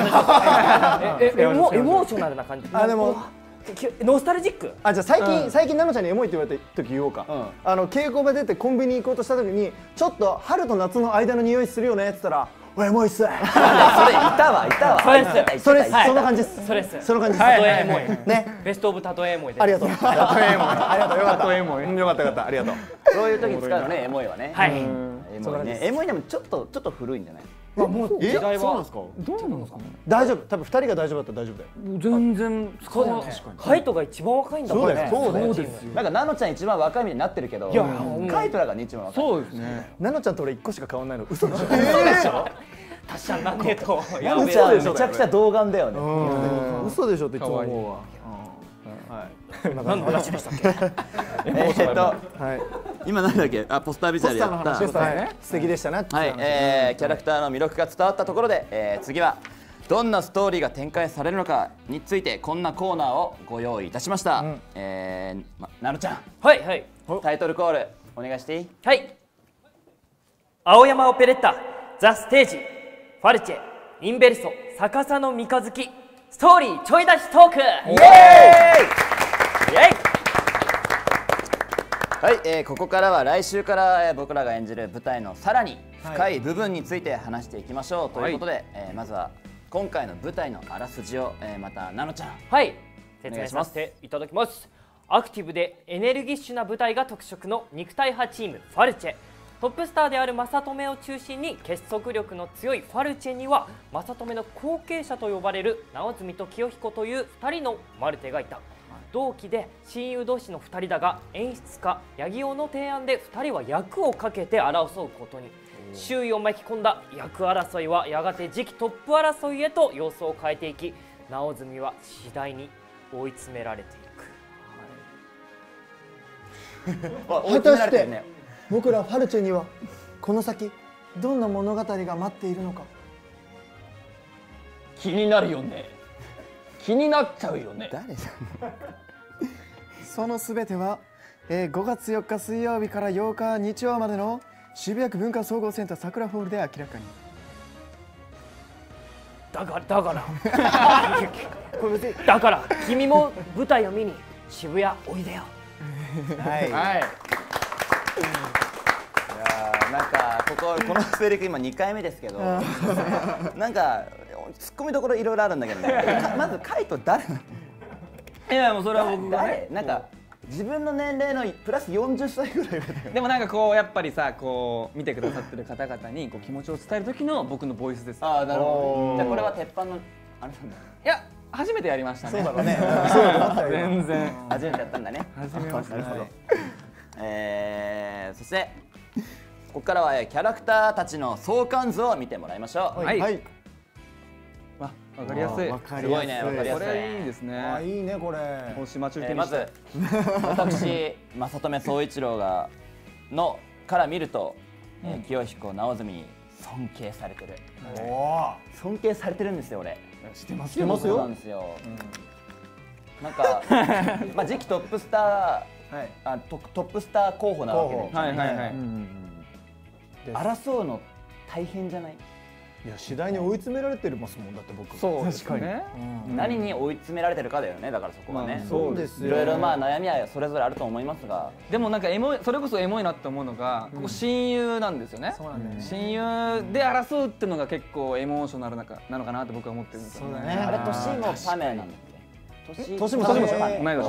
ーショナルな感じ。 でもノスタルジック。 じゃあ最近ナノちゃんにエモいって言われた時言おうか。稽古場出てコンビニ行こうとした時にちょっと春と夏の間の匂いするよねって言ったらエモいっす。 それいたわ。 そんな感じです。 それっす。 その感じです。 たとえエモい。 ね。 ベストオブたとえエモいです。 ありがとう。ありがとう。よかった。 エモい。 よかったありがとう。 そういう時使うのねエモいはね。 はい。 エモいね。エモいでもちょっと古いんじゃない？ もう時代はどうなんですかね。 大丈夫。多分2人が大丈夫だったら大丈夫だよ。 全然そうだよね。カイトが一番若いんだもんね。 そうですよ。 なんかナノちゃん一番若いみたいになってるけど、カイトらがね一番若い。 そうですね。 ナノちゃんと俺1個しか変わんないの嘘でしょ。 達者なんねえと。 ナノちゃんめちゃくちゃ童顔だよね。 嘘でしょっていつも思うわ。 何の話でしたっけ？ 今なんだっけ？ポスタービジュアルやった。 素敵でしたね。 はい、キャラクターの魅力が伝わったところで、次はどんなストーリーが展開されるのかについてこんなコーナーをご用意いたしました。ナノちゃん、 はいはい。 タイトルコールお願いしていい？ はい。青山オペレッタザ・ステージファルチェインベルソ逆さの三日月ストーリーちょい出しトーク。イエーイ。 はい、ここからは来週から、僕らが演じる舞台のさらに深い部分について話していきましょう、ということで、まずは今回の舞台のあらすじを、またナノちゃんはい説明させていただきます。アクティブでエネルギッシュな舞台が特色の肉体派チームファルチェ。トップスターである正留を中心に結束力の強いファルチェには正留の後継者と呼ばれる直澄と清彦という2人のマルテがいた。同期で親友同士の2人だが演出家八木尾の提案で2人は役をかけて争うことに。周囲を巻き込んだ役争いはやがて次期トップ争いへと様相を変えていき、直澄は次第に追い詰められていく。 果たして僕らファルチェにはこの先どんな物語が待っているのか。 気になるよね。気になっちゃうよね。 誰さん？ そのすべては、5月4日水曜日から8日日曜までの渋谷区文化総合センター桜ホールで明らかに。 だから君も舞台を見に渋谷おいでよ。 はい。 なんかこのセリフ今2回目ですけど、なんかツッコミどころいろいろあるんだけどね。まずカイト誰なの？ いやもうそれは僕がね。 なんか自分の年齢のプラス40歳ぐらいでもなんかこうやっぱりさこう見てくださってる方々にこう気持ちを伝える時の僕のボイスです。 ああなるほど。じゃあこれは鉄板のあれなんだ。 いや初めてやりましたね。 そうだろうね。そうだろうね。 全然初めてやったんだね。 初めまして。 なるほど。そしてここからはキャラクターたちの相関図を見てもらいましょう。 はい。 はい。 わかりやすい。 すごいね、わかりやすい。 これいいですね。 あ、いいねこれ。 もし待ち受けにまず私正留総一郎から見ると、清彦直澄に尊敬されてる。尊敬されてるんですよ俺。 知ってますよ。 そうなんですよ。なんかまあ次期トップスタートップスター候補なわけで。 はいはいはい。 争うの大変じゃない？ いや次第に追い詰められてますもんだって僕。 そうですね。 何に追い詰められてるかだよね。だからそこはね。 そうですよ。 いろいろまあ悩みはそれぞれあると思いますが、 でもなんかエモい、それこそエモいなって思うのが、ここ親友なんですよね。 そうなんだよね。 親友で争うっていうのが結構エモーショナルなのかなって僕は思ってるんですよね。 そうだね。 あれ年もパメなんだっけ？ 年も同い年です。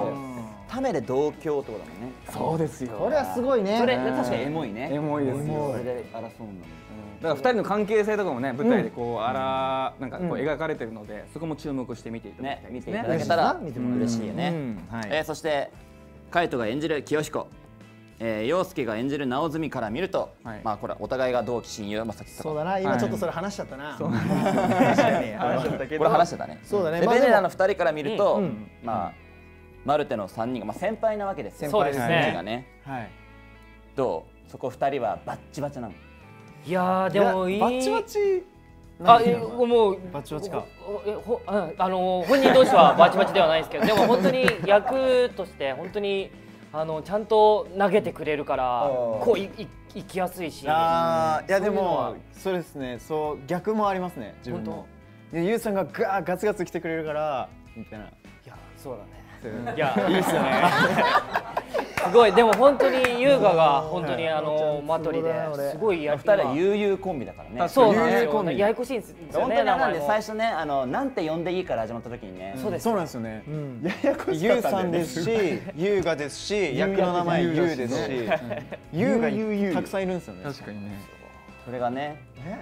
パメで同郷ってことだもんね。 そうですよ。 これはすごいね。 それ確かにエモいね。 エモいですよ。 それで争うんだもん。 だから2人の関係性とかもね、舞台でこうなんかこう描かれてるので、そこも注目して見ていただきたいですね。 見ていただけたら嬉しいよね。そして海斗が演じる清彦、陽介が演じる直澄から見ると、まあこれお互いが同期親友、まあさっきそうだな、今ちょっとそれ話しちゃったな。 そう話しちゃったけど、 これ話してたね。 そうだね。 ベネラの2人から見ると、まあマルテの3人がまあ先輩なわけですよ。 そうですね。 どう？そこ2人はバッチバチなの？ いやでもいい。 バッチバチ。 もうバチバチか。 本人同士はバチバチではないですけど、でも本当に役として本当にちゃんと投げてくれるからこう行きやすいし。 いやでもそうですね。そう逆もありますね。自分も。ユウさんがガツガツ来てくれるからみたいな。いやそうだね。いやいいですよね。すごい、でも本当に優雅が本当にマトリですごい 2人は悠々コンビだからね。 そうなんですよ。ややこしいんですよね。 なんで最初ねなんて呼んでいいから始まった時にね。 そうです。 そうなんですよね。ややこしかったんだよね。ユウさんですし、優雅ですし、役の名前ユウですし、ユウがたくさんいるんですよね。 確かにね。 それがね。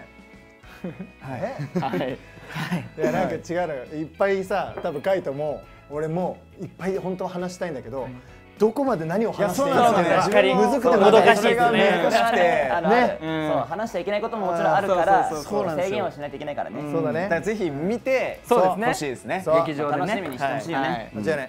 はい。いやなんか違うのよ。いっぱいさ、多分カイトも俺もいっぱい本当は話したいんだけど。どこまで何を話していいか確かにむずくてもどかしいですね。 そう話しちゃいけないことももちろんあるから制限をしないといけないからね。 そうだね。 だからぜひ見てほしいですね。 劇場でね楽しみにしてほしいよね。 間違いない。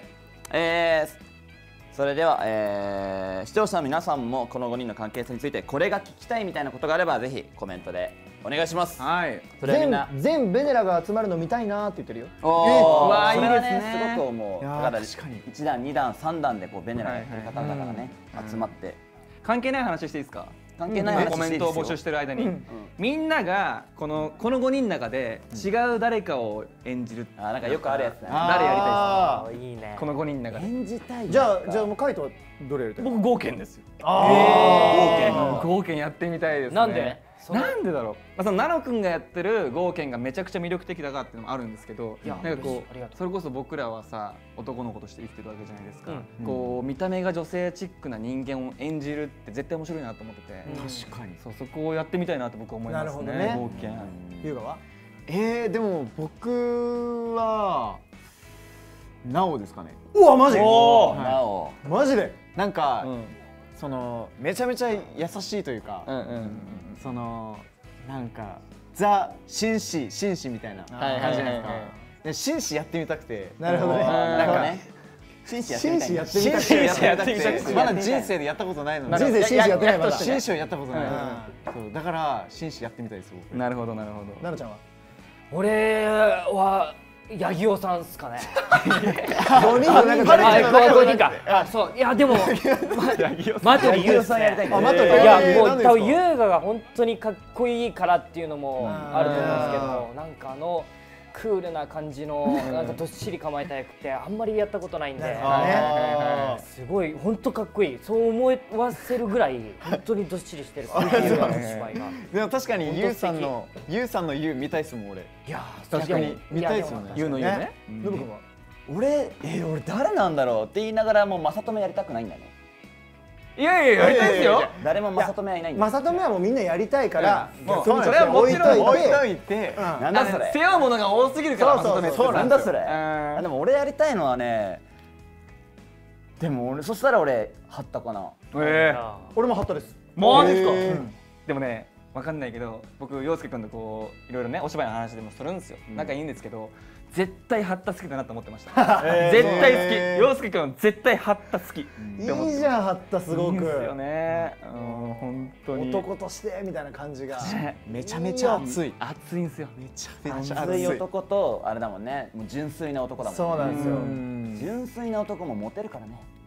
それでは視聴者の皆さんもこの5人の関係性についてこれが聞きたいみたいなことがあればぜひコメントでお願いします。 はい。 それはみんな全ベネラが集まるの見たいなって言ってるよ。 わあいいですね。すごく思う。だから1段2段3段でこうベネラやってる方だからね集まって関係ない話していいですか？ 関係ない話コメントを募集してる間にみんながこの5人の中で違う誰かを演じる。 なんかよくあるやつだね。 誰やりたいですか？ いいね。 この5人の中で演じたい。 じゃあもうカイトはどれやりたい？ 僕豪賢ですよ。豪賢やってみたいですね。 なんで？ なんでだろう。そのナロ君がやってる豪賢がめちゃくちゃ魅力的だからっていうのもあるんですけど、なんかこうそれこそ僕らはさ男の子として生きてるわけじゃないですか。こう見た目が女性チックな人間を演じるって絶対面白いなと思ってて。 確かに。 そこをやってみたいなと僕は思いますね。豪賢。 優雅は？ でも僕はナオですかね。 うわマジ？ なおマジで？ なんかそのめちゃめちゃ優しいというか、そのなんかザ紳士みたいな感じじゃないですか。で紳士やってみたくて。 なるほどね。 なんかね。紳士やってみたい。 まだ人生でやったことないので。 人生紳士やってないまだ。 紳士をやったことない。そうだから紳士やってみたいです僕。 なるほどなるほど。 なるちゃんは？ 俺は八木尾さんっすかね。 5人の中で 5人か。そういやでもマトリ優さんやりたい。いやもう多分優雅が本当にかっこいいからっていうのもあると思うんですけど、なんかクールな感じのなんかどっしり構えた役ってあんまりやったことないんで、すごい本当かっこいい。そう思わせるぐらい本当にどっしりしてる。芝居が。 でも確かにユウさんのユウ見たいですもん俺。 いや確かに見たいですよね。 ユウのユウね。 ノブ君は？ 俺誰なんだろうって言いながらもう正留やりたくないんだね。 いややりたいですよ。 誰も正留はいないんだ。 正留はもうみんなやりたいからそれはもちろん置いといて。 なんだそれ。 背負うものが多すぎるから正留。 そうなんだそれ。でも俺やりたいのはね。でもそしたら俺ハッタかな。 俺もハッタです。 マジですか。でもねわかんないけど僕陽介君とこういろいろねお芝居の話でもするんですよ。仲いいんですけど。絶対ハッタ好きだなと思ってました。絶対好き。陽介君絶対ハッタ好き。いいじゃんハッタすごく。 いいですよね。本当に。 男としてみたいな感じが。 めちゃめちゃ熱い。 熱いんですよ。 めちゃめちゃ熱い男とあれだもんね。もう純粋な男だもん。 そうなんですよ。 純粋な男もモテるからね。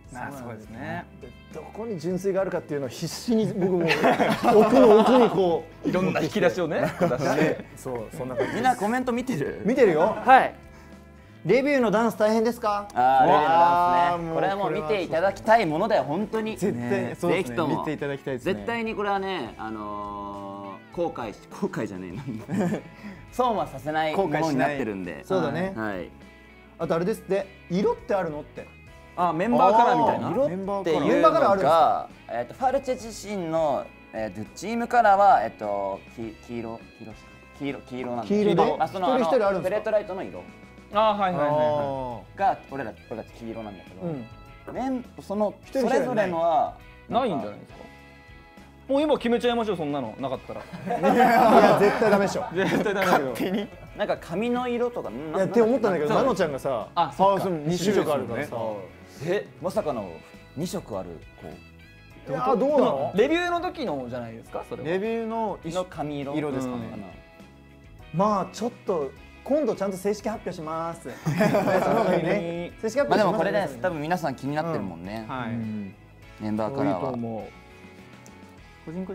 そうですね。 どこに純粋があるかっていうのを必死に僕も奥の奥にこういろんな引き出しをね。 そうそんな感じみんなコメント見てる？ 見てるよ。 はいレビューのダンス大変ですか？ あレビューのダンスね。 もうこれはもう見ていただきたいものだよ本当に。 絶対そうですね。 ぜひとも見ていただきたいですね。 絶対にこれはね後悔じゃねえな。損はさせないものになってるんで。 そうだね。 はい。 あとあれですって、色ってあるのって。 あメンバーカラーみたいな。 色っていうのがファルチェ自身のチームカラーは黄色なんです。 黄色でその一人一人あるんですか？ ペレットライトの色あはいはいはが俺たち黄色なんだけど、それ人ぞれのはいないんじゃないですか。もう今決めちゃいましょうそんなのなかったら。 いや絶対ダメでしょ。 絶対ダメだけど。 なんか髪の色とかいやって思ったんだけど、ナノちゃんがさ、 そっか 2種類あるからさ。 まさかの2色ある子。 いやどうなの？ レビューの時のじゃないですかそれは。 レビューの髪色ですかね。 まあちょっと今度ちゃんと正式発表します。その方がいいね。正式発表します。 まあでもこれね多分皆さん気になってるもんね。 はい。 メンバーカラーは。 個人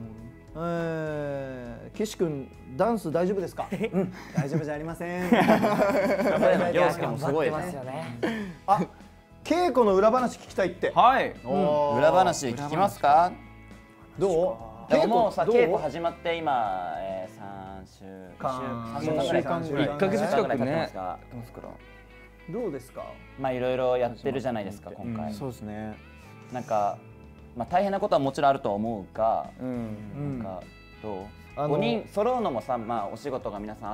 岸君ダンス大丈夫ですか？大丈夫じゃありません。 陽介もすごいますよね。 あ、稽古の裏話聞きたいって。 はい。 裏話聞きますか？ どう？ でももうさ稽古始まって今3週間ぐらい 1ヶ月近くね。 どうですか？ まあいろいろやってるじゃないですか今回。 そうですね。 なんかまあ大変なことはもちろんあるとは思うが、なんかどう？5人揃うのもさ、まあお仕事が皆さんあって、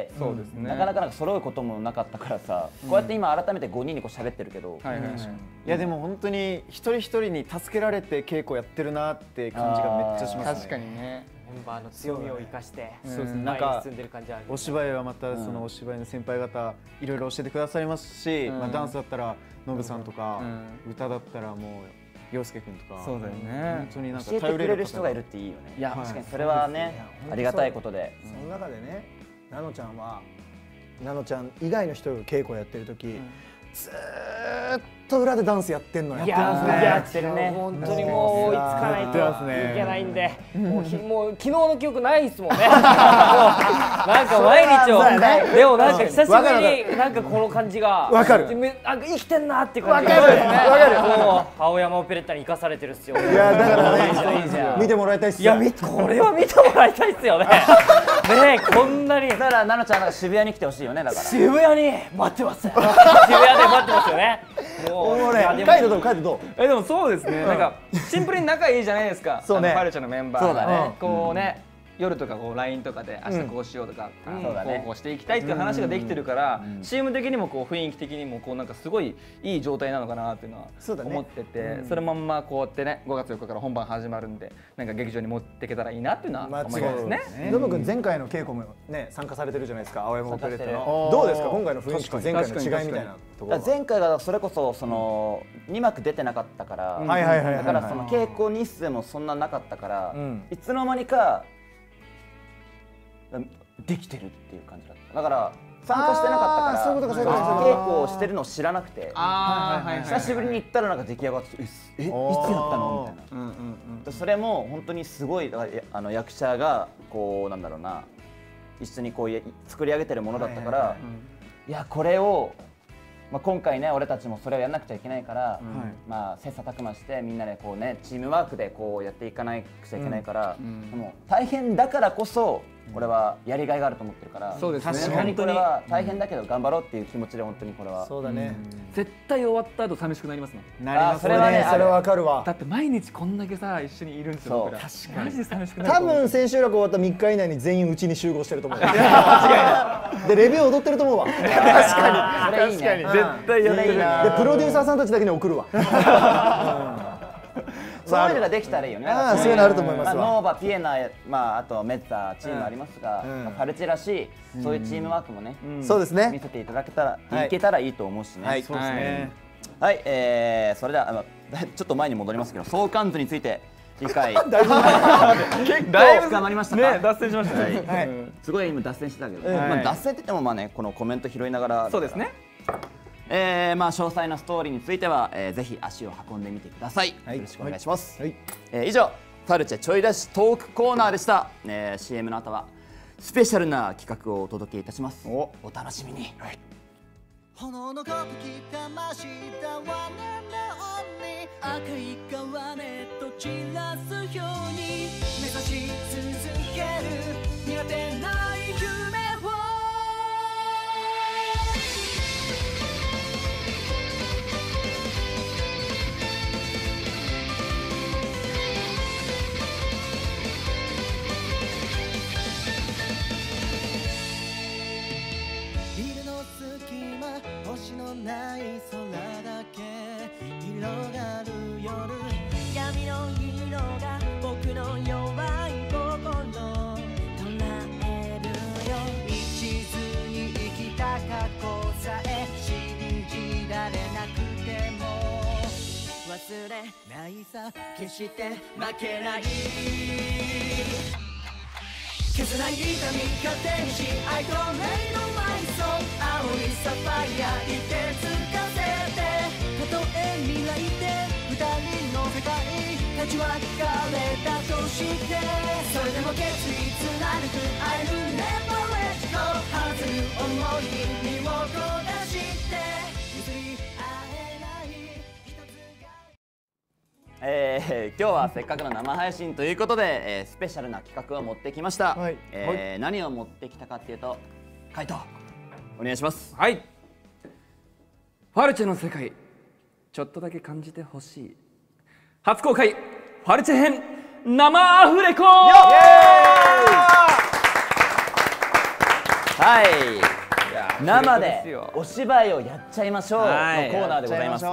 そうですね。 なかなか揃うこともなかったからさ、こうやって今改めて5人にこう喋ってるけど、 いやでも本当に一人一人に助けられて稽古やってるなって感じがめっちゃしますね。 確かにね。 メンバーの強みを生かしてそうですね。 前に進んでる感じある。 お芝居はまたそのお芝居の先輩方いろいろ教えてくださいますし、まあダンスだったらノブさんとか、歌だったらもう陽介君とか。 そうだよね。 本当になんか教えてくれる人がいるっていいよね。いや確かにそれはねありがたいことで。 その中でね、ナノちゃんはナノちゃん以外の人が稽古やってる時、ずーっと裏でダンスやってんのよ。 やってるね。本当にもう追いつかないといけないんで、もう昨日の記憶ないですもんね。なんか毎日をでもなんか久しぶりになんかこの感じがわかる。 なんか生きてんなっていう感じが。 わかる。わかる。 もう青山オペレッタに生かされてるっすよ。 いやだからね、見てもらいたいっす。 いやこれは見てもらいたいっすよね。ねこんなに。 だからナノちゃんが渋谷に来てほしいよねだから。 渋谷に待ってます。渋谷で待ってますよね。 もうね、書いてどう？ でもそうですね。なんかシンプルに仲いいじゃないですか。 そうね。 ファルチェのメンバー。 そうだね。 こうね。夜とかこう LINE とかで明日こうしようとかこうしていきたいっていう話ができてるからチーム的にもこう雰囲気的にもこうなんかすごいいい状態なのかなっていうのは思っててそれまんまこうやってね5月4日から本番始まるんでなんか劇場に持っていけたらいいなっていうのは思いますね。 ノブ君前回の稽古もね参加されてるじゃないですか青山オペレッタの。どうですか今回の雰囲気と前回の違いみたいなところ。 前回がそれこそその2幕出てなかったからだからその稽古日数もそんななかったからいつの間にかできてるっていう感じだった。だから参加してなかったから稽古をしてるのを知らなくて久しぶりに行ったらなんか出来上がっていつやったのみたいな。それも本当にすごい役者がこうなんだろうな一緒にこう作り上げてるものだったからいやこれをまあ今回ね俺たちもそれをやんなくちゃいけないからまあ切磋琢磨してみんなでこうねチームワークでこうやっていかなくちゃいけないからもう大変だからこそ俺はやりがいがあると思ってるからそうですね。 確かにこれは大変だけど頑張ろうっていう気持ちで本当にこれはそうだね。 絶対終わった後寂しくなりますね。 なります。それはねそれわかるわ。 だって毎日こんだけさ一緒にいるんですよ。 確かにマジで寂しくなる。 多分千秋楽終わった3日以内に全員うちに集合してると思う。間違いない。でレビュー踊ってると思うわ。確かに。 それいいね。 絶対やってる。 でプロデューサーさんたちだけに送るわ。 そういうのができたらいいよね。 そういうのあると思いますわ。 ノーバ、ピエナ、まああとメッツァチームありますが、ファルチェらしいそういうチームワークもね、 そうですね。 見せていただけたらいけたらいいと思うしね。 はい、そうですね。 はい、それではちょっと前に戻りますけど、相関図について理解だいぶ深まりましたね。脱線しましたね。 すごい今脱線してたけど、まあ脱線って言ってもまあねこのコメント拾いながら。 そうですね。 まあ詳細なストーリーについては、ぜひ足を運んでみてください。よろしくお願いします。以上ファルチェちょい出しトークコーナーでした。CM の後はスペシャルな企画をお届けいたします。お楽しみに。 炎のごとき魂だわねに赤い川ねと散らすように目指し続ける苦手ない夢をビルの隙間星のない空だけ広がる夜闇の色が僕の弱い心捉えるよ一途に生きた過去さえ信じられなくても忘れないさ決して負けない消せない痛み糧にし愛とメイドマイソン青いサファイアいてつかせてたとえ未来で二人の世界立ち別れたとしてそれでも決意貫く I'll never let go 外れる想いに身を焦がして譲り合えない一つが今日はせっかくの生配信ということで、スペシャルな企画を持ってきました。何を持ってきたかっていうと、カイトお願いします。 はい。ファルチェの世界ちょっとだけ感じてほしい初公開ファルチェ編生アフレコ。 はい、生でお芝居をやっちゃいましょうのコーナーでございまして、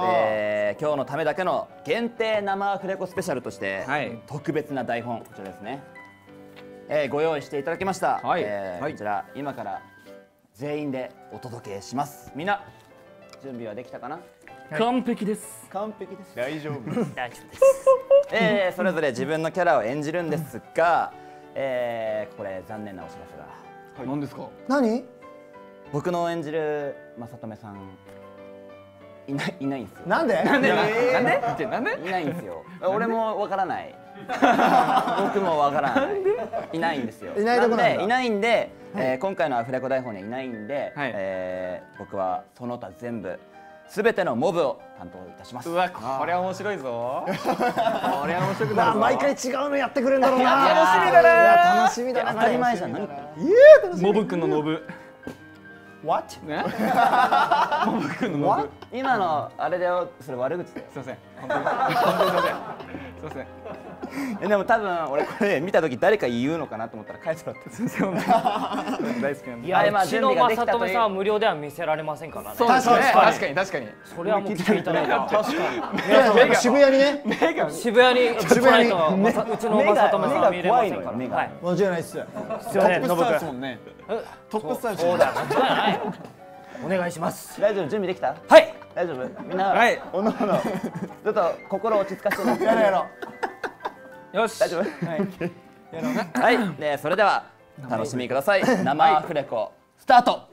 今日のためだけの限定生アフレコスペシャルとして、特別な台本こちらですね、ご用意していただきました。こちら今から全員でお届けします。みんな準備はできたかな？ 完璧です。 完璧です。 大丈夫。 大丈夫です。 それぞれ自分のキャラを演じるんですが、これ残念なお知らせが。 何ですか？ 何？ 僕の演じる正留さんいないんですよ。 なんで？ なんで？ いないんですよ。俺もわからない。僕もわからない。いないんですよ。 いないとこなんだ。 いないんで、今回のアフレコ台本にはいないんで、僕はその他全部全てのモブを担当いたします。 うわ、これは面白いぞ。これは面白くなるぞ。 毎回違うのやってくれるんだろうな。 楽しみだな。 楽しみだな。 当たり前じゃん。 モブ君のノブ。 What？ ね？モブ君のノブ。 今のあれだよ、それ悪口だよ。 すいません。本当にすいません。 でも多分俺これ見た時誰か言うのかなと思ったら返すだった。 すいません。大好きなんで。 いや、うちの正留さんは無料では見せられませんからね。 そうですね。確かに。 それはもう来ていただいた。確かに。渋谷にね。 渋谷に来ないとうちの正留さんは見れませんから。はい。 間違いないっす。 すいません、ノブ君。 もんね。トップスターそうだ。間違いない。お願いします。 大丈夫？準備できた？ はい。 大丈夫？みんな、 はい。 おのおのちょっと心落ち着かせて。 やろう。 よし。 大丈夫？はい。でそれでは楽しみください。生アフレコスタート。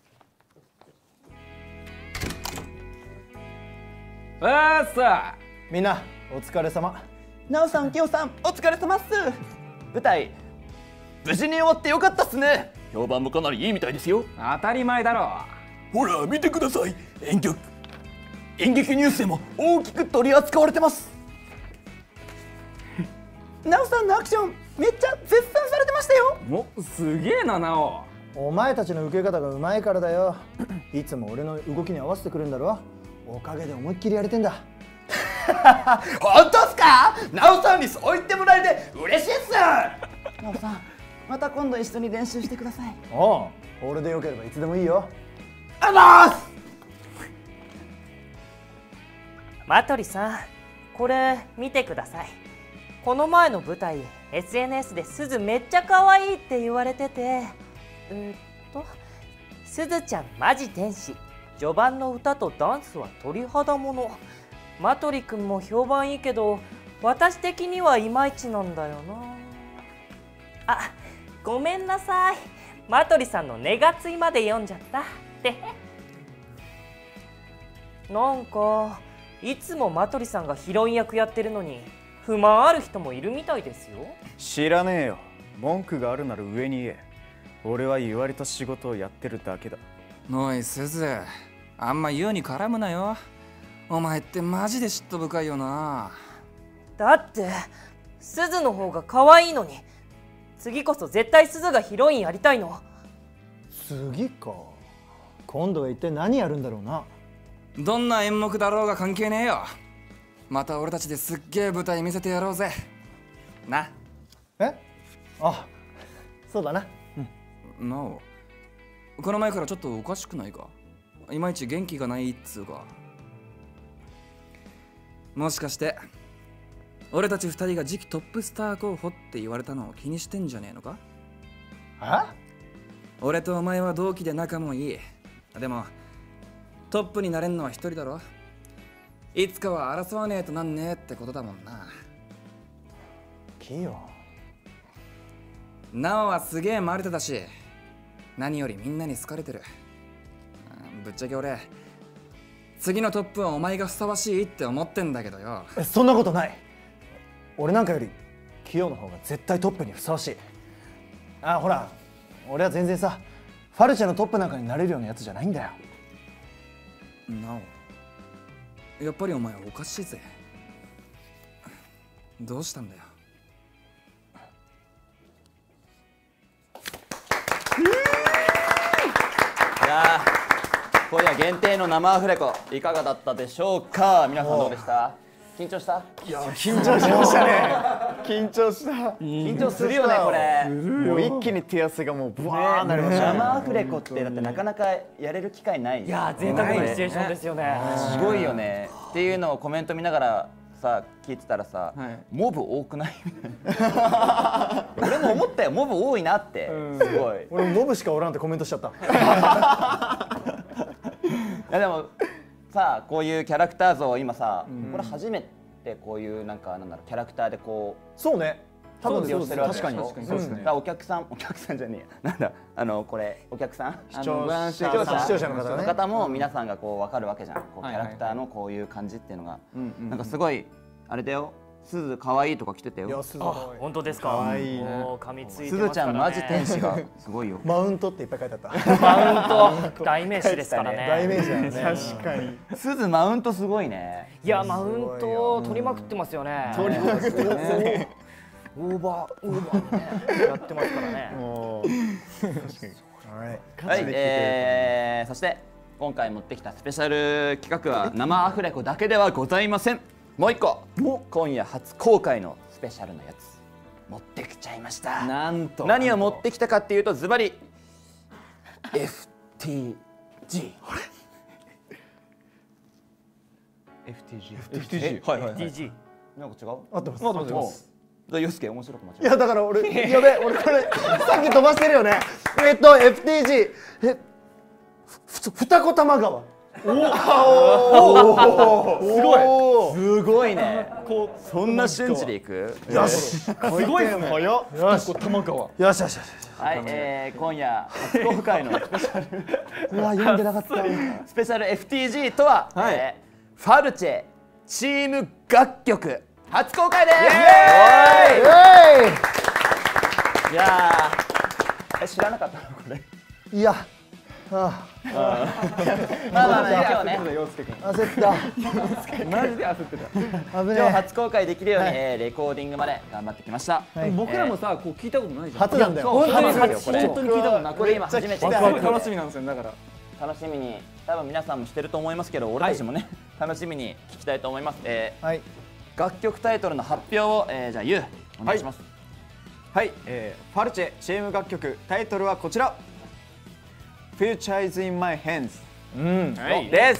さあ。 みんなお疲れ様。 なおさん、きよさん、お疲れ様っす。舞台無事に終わってよかったっすね。評判もかなりいいみたいですよ。 当たり前だろ。 ほら見てください。演劇ニュースでも大きく取り扱われてます。なおさんのアクションめっちゃ絶賛されてましたよ。 お、すげえな、なお。 お前たちの受け方がうまいからだよ。いつも俺の動きに合わせてくるんだろ。おかげで思いっきりやれてんだ。 本当っすか？なおさんにそう言ってもらえて嬉しいっす。なおさん、また今度一緒に練習してください。 おう、俺でよければいつでもいいよ。 マトリさん、これ見てください。この前の舞台 SNS でスズめっちゃ可愛いって言われてて、スズちゃんマジ天使、序盤の歌とダンスは鳥肌もの。マトリくんも評判いいけど私的にはいまいちなんだよな。あ、ごめんなさい、マトリさんのネガツイまで読んじゃったって。 なんかいつもマトリさんがヒロイン役やってるのに不満ある人もいるみたいですよ。 知らねえよ。文句があるなら上に言え。俺は言われた仕事をやってるだけだ。 おいすず、あんま優に絡むなよ。お前ってマジで嫉妬深いよな。 だってすずの方が可愛いのに、次こそ絶対すずがヒロインやりたいの。 次か。今度は一体何やるんだろうな。 どんな演目だろうが関係ねえよ。また俺たちですっげえ舞台見せてやろうぜな。 え、あ、そうだな。 なお、この前からちょっとおかしくないか。いまいち元気がないっつうか。もしかして俺たち2人が次期トップスター候補って言われたのを気にしてんじゃねえのか。俺とお前は同期で仲もいい。でもトップになれんのは1人だろ。いつかは争わねえとなんねえってことだもんな。 キヨ、 なおはすげえマルテだし、何よりみんなに好かれてる。ぶっちゃけ俺次のトップはお前がふさわしいって思ってんだけどよ。 そんなことない。俺なんかよりキヨの方が絶対トップにふさわしい。あ、ほら、俺は全然さ、ファルチェのトップなんかになれるようなやつじゃないんだよ。 なお、やっぱりお前おかしいぜ。どうしたんだよ。 いやー、今夜限定の生アフレコいかがだったでしょうか。皆さんどうでした？緊張した？ いや緊張しましたね。緊張した。 緊張するよねこれ。 もう一気に手汗がもうブワーなりましたね。 生アフレコってだってなかなかやれる機会ない。 いやー、贅沢なシチュエーションですよね。 すごいよね。っていうのをコメント見ながらさ聞いてたらさ、モブ多くない？俺も思ったよ、モブ多いなって。すごい。 俺もモブしかおらんってコメントしちゃった。 いやでもさ、こういうキャラクター像を今さ、これ初めてこういうなんだろう、キャラクターでこうそうね。多分利用してるわけでしょ。 確かにそうですね。 お客さんじゃねえや。なんだこれお客さん？ 視聴者の方がね。 の方も皆さんがこう分かるわけじゃん。こうキャラクターのこういう感じっていうのがなんかすごいあれだよ。すず可愛いとか来てたよ。 本当ですか。 可愛いね。 もう噛みついてすずちゃんマジ天使がすごいよ。 マウントっていっぱい書いてあった。 マウント代名詞ですからね。 代名詞だよね。 確かに。 すずマウントすごいね。 いや、マウントを取りまくってますよね。取りまくってますね。オーバーねやってますからね。 はい、そして今回持ってきたスペシャル企画は生アフレコだけではございません。もう一個、今夜初公開のスペシャルなやつ持ってきちゃいました。 なんと何を持ってきたかっていうとズバリ FTG。 FTG。はいはい。 TG。 なんか違う？ 合ってます。 合ってます。 じゃあユースケ面白く間違いやだから俺やべ俺これさっき飛ばしてるよね。FTG 二子玉川。 すごいね。そんな瞬時でいく？ よし。 すごいですね。早っ。 よし。 玉川。 よしよしよし。 はい、今夜初公開のスペシャルうわ読んでなかった。 スペシャル FTG とは、ファルチェチーム楽曲初公開です。いやー、知らなかったのこれ。 いや、 まあ今日ね焦った。 マジで焦ってた。 今日初公開できるようにレコーディングまで頑張ってきました。 僕らもさ、こう聞いたことないじゃん。 初なんだよ。 本当に本当に聞いたことなくて、 これ今初めて。 すごい楽しみなんですよ。だから楽しみに、多分皆さんもしてると思いますけど、俺たちもね楽しみに聞きたいと思います。楽曲タイトルの発表をじゃあゆうお願いします。 はい、ファルチェチーム楽曲タイトルはこちら。Future is in my hands。 です。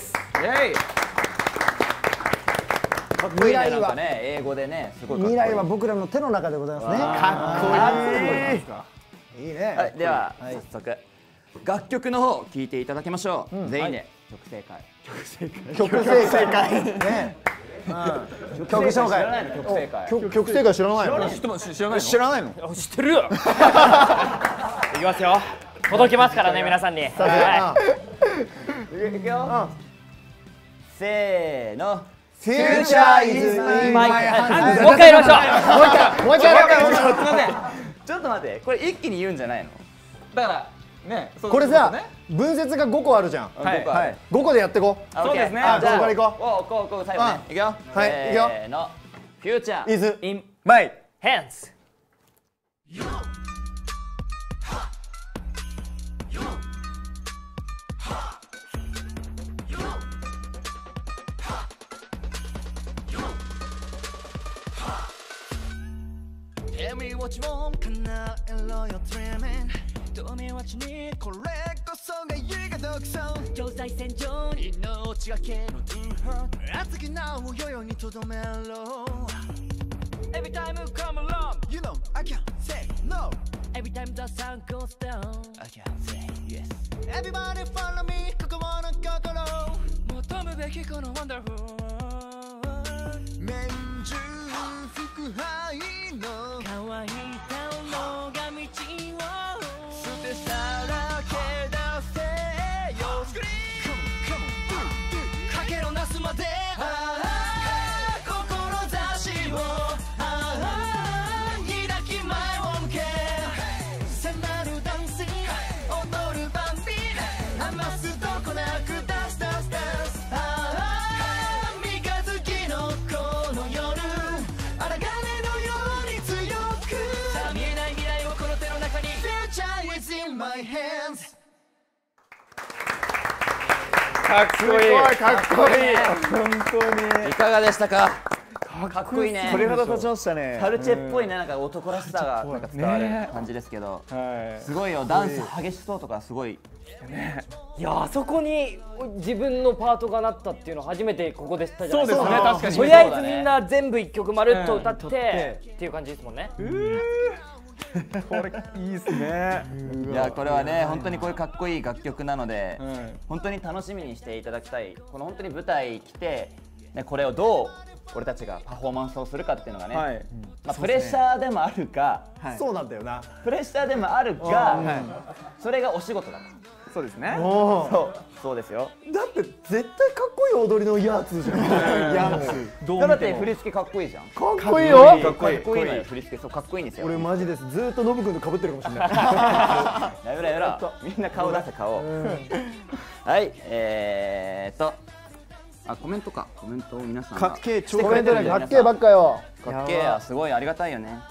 未来はね、英語でね、すごい未来は僕らの手の中でございますね。 かっこいい。 いいね。 はい、では早速楽曲の方聞いていただきましょう。全員で曲正解。 曲正解。ね。曲紹介。 知らないの？曲正解。 曲正解知らないの？ 知らないの？ 知ってるよ。いきますよ。届きますからね皆さんに。 いくよ。 せーの。 フューチャーイズインマイハンズ。 もう一回やりましょう。 もう一回ちょっと待って、これ一気に言うんじゃないの？ だからね、 これさ、文節が5個あるじゃん。 はい 5個でやってこう。 そうですね。 じゃあここから行ここう最後ね。いくよ。 はいいくよせーの。フューチャーイズインマイ。 ヘンズ。 Tell me what you want 叶えろよ dreaming Tell me what you need これこそが家が独走常在戦場に命がけの Do hurt 熱きなお世々にとどめろ Every time you come along You know I can't say no Every time the sun goes down I can't say yes Everybody follow me ここの心求むべきこの Wonderful 年中腹杯の乾いたのが道を捨てさらけ出せよスクリーンかけろなすまで志を開き前を向け迫るダンス踊るバンビー余すとこなくダスダスダス三日月のこの夜荒金のように強くさあ見えない未来をこの手の中に Future is in my hands かっこいい。 かっこいい。本当に。 いかがでしたか？かっこいいね。 鳥肌立ちましたね。 カルチェっぽいね、なんか男らしさがなんか伝わる感じですけど、すごいよ、ダンス激しそうとかすごい。 いや、あそこに自分のパートがなったっていうの初めてここでしたじゃないですか。 そうですね、確かに。 とりあえずみんな全部一曲まるっと歌ってっていう感じですもんね。 これいいですね。 いや、これはね、本当にこれかっこいい楽曲なので、本当に楽しみにしていただきたい。この本当に舞台来て、ね、これをどう俺たちがパフォーマンスをするかっていうのがね、まあプレッシャーでもあるか、 そうなんだよな。 プレッシャーでもあるが、それがお仕事だから。 そうですね。 そうですよ。 だって絶対かっこいい踊りのやつじゃん。やつ。 だって振り付けかっこいいじゃん。 かっこいいよ。 かっこいいのよ、振り付け。そう、かっこいいんですよ。 俺マジです。ずーっとノブ君と被ってるかもしれない。 やめろやめろ。みんな顔出せ顔。はい、あ、コメントか。コメントを皆さんがかっけえ、超コメントね、かっけえばっかよ。 かっけえや、すごいありがたいよね。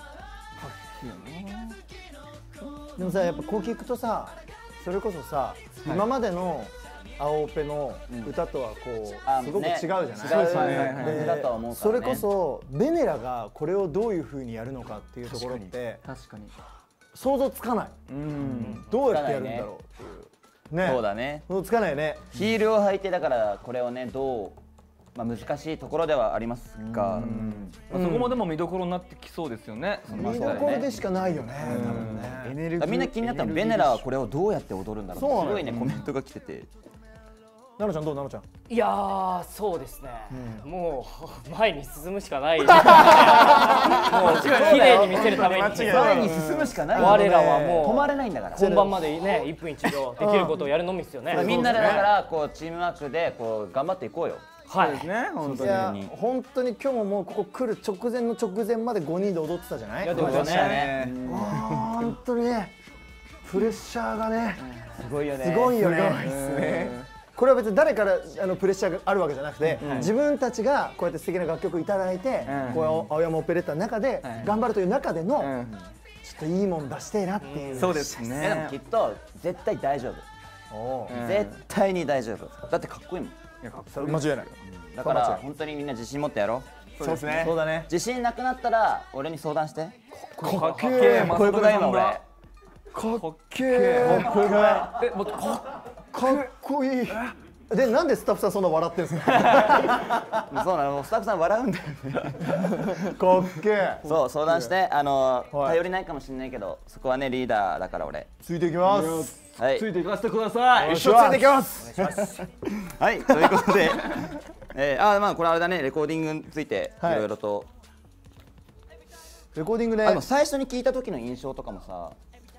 でもさ、やっぱこう聞くとさ、それこそさ、今までの青オペの歌とはこうすごく違うじゃない。 違う感じだとは思うからね。 それこそベネラがこれをどういう風にやるのかっていうところって確かに想像つかない。どうやってやるんだろうっていうね。 そうだね。 想像つかないよね。 ヒールを履いてだからこれをね、どう、まあ難しいところではありますが、 そこもでも見どころになってきそうですよね。 見どころでしかないよね。多分ね。 エネルギー。 みんな気になったの、ベネラはこれをどうやって踊るんだろう。すごいね、コメントが来てて。 ナノちゃんどう？ナノちゃん。 いやー、そうですね。もう前に進むしかない。もう綺麗に見せるために前に進むしかない。 我らはもう止まれないんだから。 本番までね、1分1秒できることをやるのみですよね。 みんなでだからこうチームワークでこう頑張っていこうよ。 はいですね、本当いやに。 本当に今日ももうここ来る直前の直前まで5人で踊ってたじゃない？ やってましたね。 本当にね、プレッシャーがね、 すごいよね。 すごいよね。これは別に誰からプレッシャーがあるわけじゃなくて、自分たちがこうやって素敵な楽曲をいただいて、こう青山オペレッタの中で頑張るという中でのちょっといいもん出してえなっていう。 そうですでもね。 きっと絶対大丈夫。絶対に大丈夫。だってかっこいいもん。 間違いない。 だから本当にみんな自信持ってやろう。 そうですね。 そうだね。 自信なくなったら俺に相談して。 かっけえ。 こういうことだ今俺。 かっけえ。 かっこいい。 もうかっこいい。で、なんでスタッフさんそんな笑ってんすか？ そうなの、スタッフさん笑うんだよね。 かっけえ。 そう、相談して、頼りないかもしれないけど、そこはねリーダーだから俺。 ついていきます。 はい。 ついていかせてください。 一緒ついていきます。 はい、ということで、まあこれあれだね、レコーディングについていろいろと。 レコーディングね。 最初に聞いた時の印象とかもさ、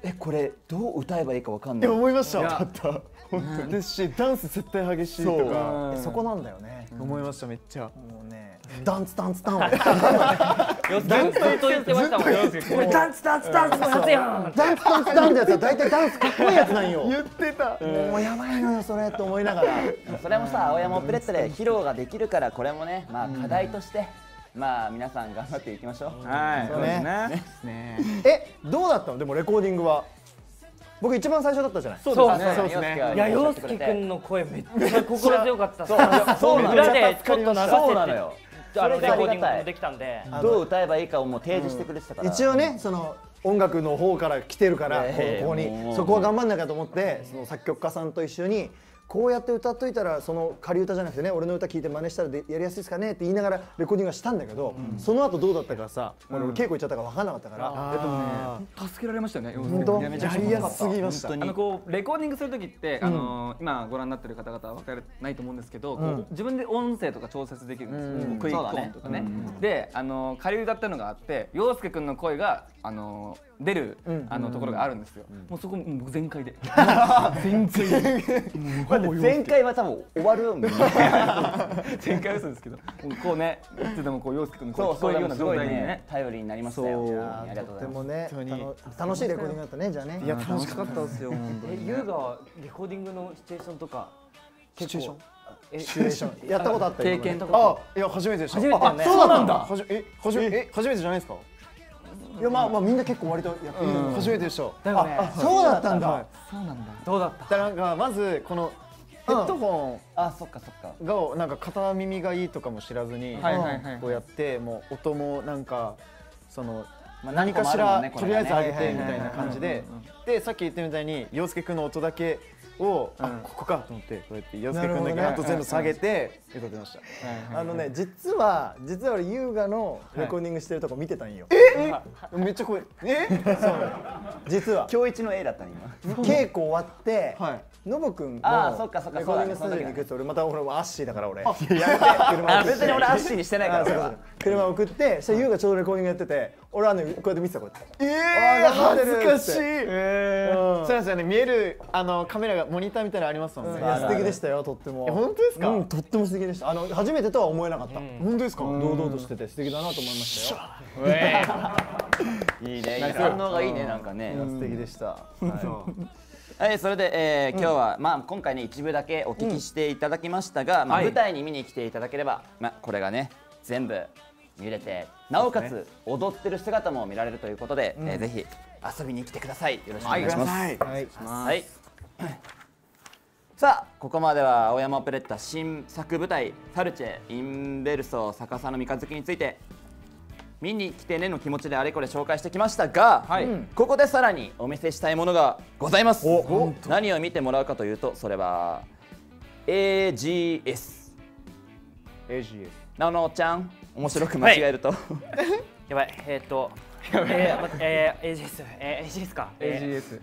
これどう歌えばいいかわかんない。 思いました。本当ですし、ダンス絶対激しいとかそこなんだよね。 思いました。めっちゃ。 もうね、ダンツダンツダン。 ずっと言ってましたもん。これダンツダンツダンツのやつやん。 ダンツダンツダンってやつは大体ダンスかっこいいやつなんよ。 言ってた。 もうやばいのよそれと思いながら。 それもさ、青山オペレッタで披露ができるから、これもね、まあ課題としてまあ皆さん頑張っていきましょう。 はい、 そうね。どうだったの？でもレコーディングは。僕一番最初だったじゃない。 そうですね。 いや、陽介くんの声めっちゃ心強かった。 そうなの。 裏でちょっと流せて、 そうなのよ。 レコーディングもできたんで。 どう歌えばいいかをもう提示してくれてたから。 一応ね、その音楽の方から来てるからここにそこは頑張んなきゃと思って、その作曲家さんと一緒に。こうやって歌っといたらその仮歌じゃなくてね、俺の歌聞いて真似したらやりやすいですかねって言いながらレコーディングはしたんだけど、その後どうだったかさ、俺稽古行っちゃったから分かんなかったから、 助けられましたよね。 本当やりやすすぎました。 こうレコーディングする時って今ご覧になってる方々は分からないと思うんですけど、自分で音声とか調節できるんですよ。クイック音とかね。で仮歌っていうのがあって、陽介くんの声が出るところがあるんですよ。もうそこも全開で。全然。 前回は多分終わるよね。 前回はそうですけど、こうね、いつでもこう陽介くんの声聞こえるような状態にね、 頼りになりましたよ。 ありがとうございます。とてもね、楽しいレコーディングだったね、じゃあね。 いや楽しかったですよ。 ユウがレコーディングのシチュエーションとかシチュエーションやったことあった経験とか。 あ、いや初めてでした。 初めてだね。 そうなんだ。 初めてじゃないですか。 いやまあみんな結構割とやってる。 初めてでした。 そうだったんだ。 そうなんだ。どうだった？ なんかまずこのヘッドホンそっかそっかがなんか片耳がいいとかも知らずにこうやって、もう音もなんかその何かしらとりあえず上げてみたいな感じで、でさっき言ったみたいに陽介くんの音だけをここかと思ってこうやって陽介くんだけあと全部下げて歌ってました。 実は俺優雅のレコーディングしてるとこ見てたんよ。 めっちゃ声そう実は今日一の A だったね今。 稽古終わってノブくんのそっかそっかレコーディングスタジオに行くって、俺また俺アッシーだから俺。 別に俺アッシーにしてないから車送って、そしたら優がちょうどレコーディングやってて、俺はねこうやって見てた、こうやって。 恥ずかしい。そうですよね、見えるカメラがモニターみたいなのありますもんね。 素敵でしたよ、とっても。 本当ですか？ とっても素敵でした。初めてとは思えなかった。 本当ですか？ 堂々としてて素敵だなと思いましたよ。 いいね、反応がいいね、なんかね。 素敵でした。 はい、それで、今日は、今回ね一部だけお聞きしていただきましたが、舞台に見に来ていただければ、これがね全部見れて、なおかつ踊ってる姿も見られるということで、ぜひ遊びに来てください。よろしくお願いします。はい。さあ、ここまでは青山オペレッタ新作舞台「ファルチェ・インベルソ逆さの三日月」について見に来てねの気持ちであれこれ紹介してきましたが、ここでさらにお見せしたいものがございます。何を見てもらうかというと、それは AGS。なおのちゃん、面白く間違えるとやばい、AGS か。 AGS。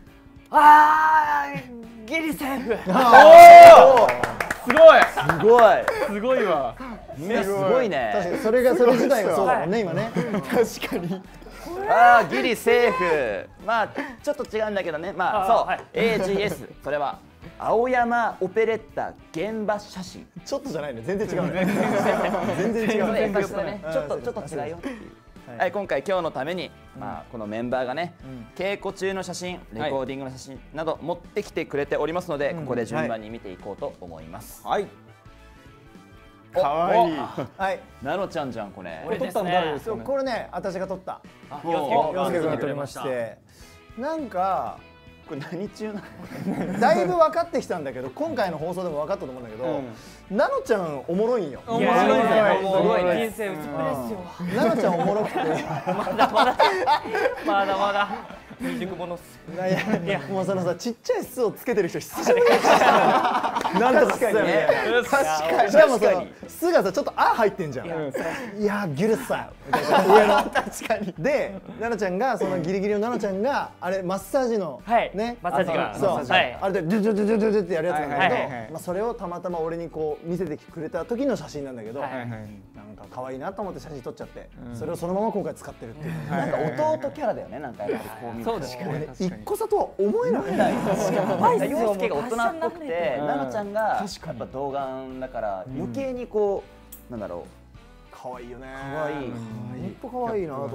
ギリセーフ。 すごい。 すごい。 すごいわ。 すごいね。 確かにそれ自体がそうだもんね今ね。 確かに。 ギリセーフ。ちょっと違うんだけどね。そう AGS、それは青山オペレッタ現場写真。 ちょっとじゃないね、全然違うね。全然違うね。 ちょっと違うよっていう。はい、今回今日のために、このメンバーがね、稽古中の写真、レコーディングの写真など持ってきてくれておりますので、ここで順番に見ていこうと思います。 はい。 かわいい。 はい。 なのちゃんじゃんこれ。 これ撮ったの誰ですか？ これね、私が撮った。 陽介君が撮りまして、なんかこれ何中なの？ だいぶ分かってきたんだけど、今回の放送でも分かったと思うんだけど、なのちゃんおもろいんよ。 面白いね。すごい人生薄っぺらいっすよ。 なのちゃんおもろくて、 まだ未熟者っす。 いやもうそのさ、ちっちゃい巣をつけてる人久しぶりだし、なんとかね。確かに。しかもその巣すがさちょっと「あ」入ってんじゃん。いやギュルさ上の確かに。で奈々ちゃんがそのギリギリの奈々ちゃんがあれマッサージのねマッサージがそうあれでドゥドゥドゥドゥドゥってやるやつなんだけはいはいはいど、まあそれをたまたま俺にこう見せてくれた時の写真なんだけど、なんか可愛いなと思って写真撮っちゃって、それをそのまま今回使ってるっていう。 なんか弟キャラだよね、なんかやっぱこう見ると。 そうですね。 一個差とは思えない。 陽介が大人っぽくて、奈々ちゃんがやっぱ童顔だから余計にこうなんだろう、 可愛いよね。 可愛い。 本当可愛いなと思って。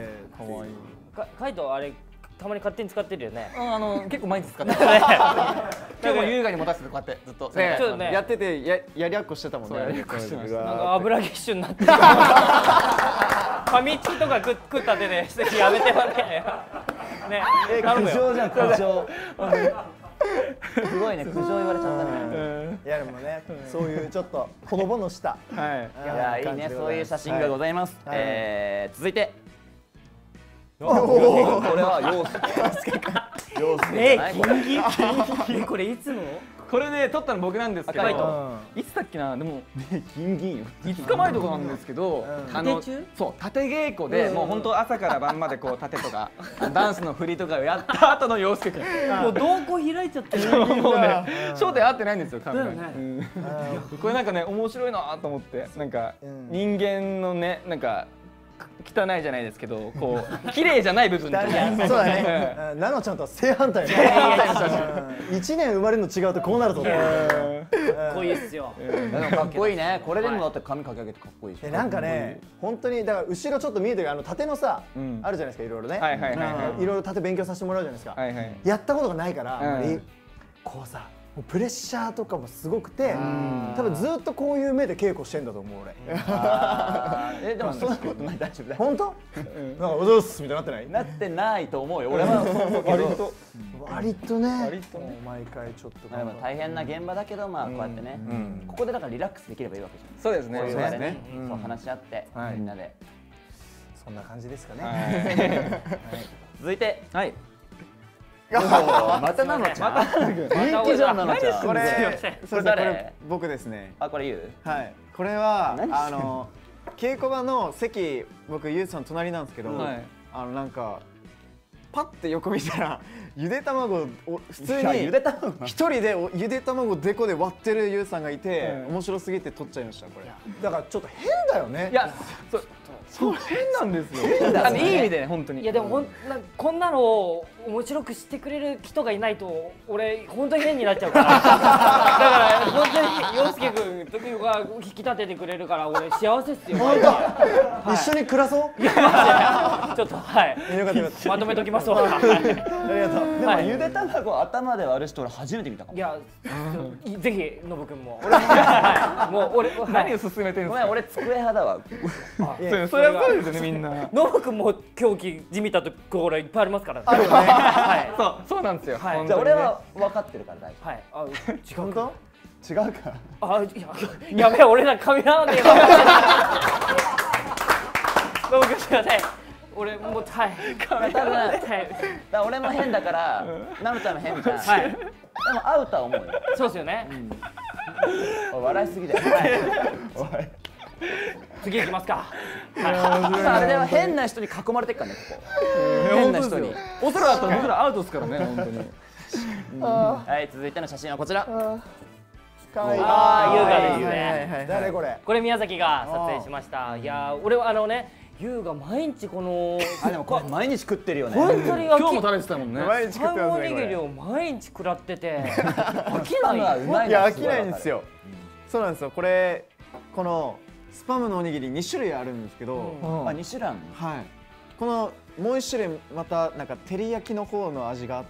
可愛い。 カイトあれたまに勝手に使ってるよね。 結構毎日使ってる。今日も優雅に持たせてこうやってずっと。 ちょっとねやっててやりゃっこしてたもんね。 やりゃっこしてました。 なんか油ぎっしゅになってる。ファミチキとか食った手でやめてもね。ね。 苦情じゃん、苦情。すごいね、苦情言われちゃったね。 いやでもね、そういうちょっとほのぼのした。 いやいいね、そういう写真がございます。続いて。これは陽介か。陽介じゃない。 ギンギン。これいつの？ これね撮ったの僕なんですけど、いつだっけな、でもギンギン5日前とかなんですけど、そう縦稽古でもう本当朝から晩までこう縦とかダンスの振りとかをやった後の陽介君、 もう瞳孔開いちゃってる。 もうね焦点合ってないんですよ、カメラに。これなんかね面白いなと思って、なんか人間のねなんか汚いじゃないですけど、こう綺麗じゃない部分とか。 そうだね。奈々ちゃんとは正反対。1年生まれるの違うとこうなるぞ。かっこいいっすよ。 かっこいいね。これでもだって髪かき上げてかっこいいし。 なんかね、本当にだから後ろちょっと見えてる縦のさあるじゃないですか、いろいろね。いろいろ縦勉強させてもらうじゃないですか。やったことがないからあんまりこうさ。プレッシャーとかもすごくて、多分ずっとこういう目で稽古してんだと思う俺。 でもそんなことない、大丈夫だ。 本当？なんかおどうすみたいになってない？ なってないと思うよ。俺はそう思うけど。 割とね。毎回ちょっと。 でも大変な現場だけど、まあこうやってね、ここでだからリラックスできればいいわけじゃん。 そうですね。 そういう場でね、そう話し合ってみんなで。 そんな感じですかね。 続いて、 はい。 また奈々ちゃん。人気じゃん奈々ちゃん。 これ誰？ 僕ですね。 あ、これゆう？ はい。これは稽古場の席、僕ゆうさん隣なんですけど、なんかパッて横見たらゆで卵を普通に一人でゆで卵をデコで割ってるゆうさんがいて、面白すぎて撮っちゃいました。これだからちょっと変だよね。 いやそう変なんですよ。いい意味でね、本当に。 いやでもこんなのを面白くしてくれる人がいないと俺本当に変になっちゃうから。だから本当に陽介君時が引き立ててくれるから俺幸せっすよ。 一緒に暮らそう。 ちょっとまとめときますわ。 ありがとう。 でもゆで卵頭で割る人俺初めて見たかも。 いやぜひノブ君も。もう俺何を勧めてるんですか。 俺机派だわ。 それはそうですよね、みんな。 ノブ君も狂気じみたところいっぱいありますからね。 あるよね。 そうなんですよ。 じゃあ俺は分かってるから大丈夫。 はい。 違うか？違うか。 やべえ、俺ら髪合わねえわ。ノブ君すいません。俺もう多分俺も変だから奈々ちゃんも変じゃん。でも合うとは思うよ。 そうですよね。 笑いすぎだよ。 次行きますか。 あれでは変な人に囲まれてっからね、ここ。変な人に。 おそらくだったら僕らアウトですからね、本当に。 はい、続いての写真はこちら。 かわいい。 優雅ですね。 誰これ？ これ宮崎が撮影しました。いや俺は優が毎日このでもこれ毎日食ってるよね。 本当に今日も食べてたもんね。 毎日食ってますね。 おにぎりを毎日食らってて飽きない。 いや飽きないんですよ。そうなんですよ。このスパムのおにぎり2種類あるんですけど、 2種類。 はい。このもう1種類またなんか照り焼きの方の味があって、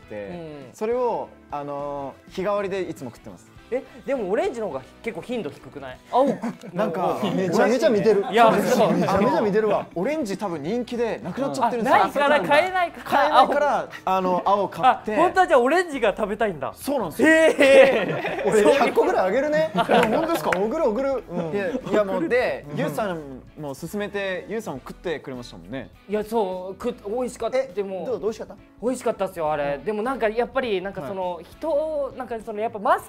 それを日替わりでいつも食ってます。 でもオレンジの方が結構頻度低くない？青なんかめちゃめちゃ見てる。 いやめちゃめちゃ見てるわ。 オレンジ多分人気でなくなっちゃってるんですよ。 ないから買えないから青買って。 本当はじゃあオレンジが食べたいんだ。 そうなんですよ。 俺100個ぐらいあげるね。 本当ですか？おぐる。いやもうでゆうさんも勧めてゆうさんも食ってくれましたもんね。 いやそう美味しかった。でもどう美味しかった？ 美味しかったですよあれ。でもなんかやっぱりなんかその人なんかそのやっぱマスク取ってる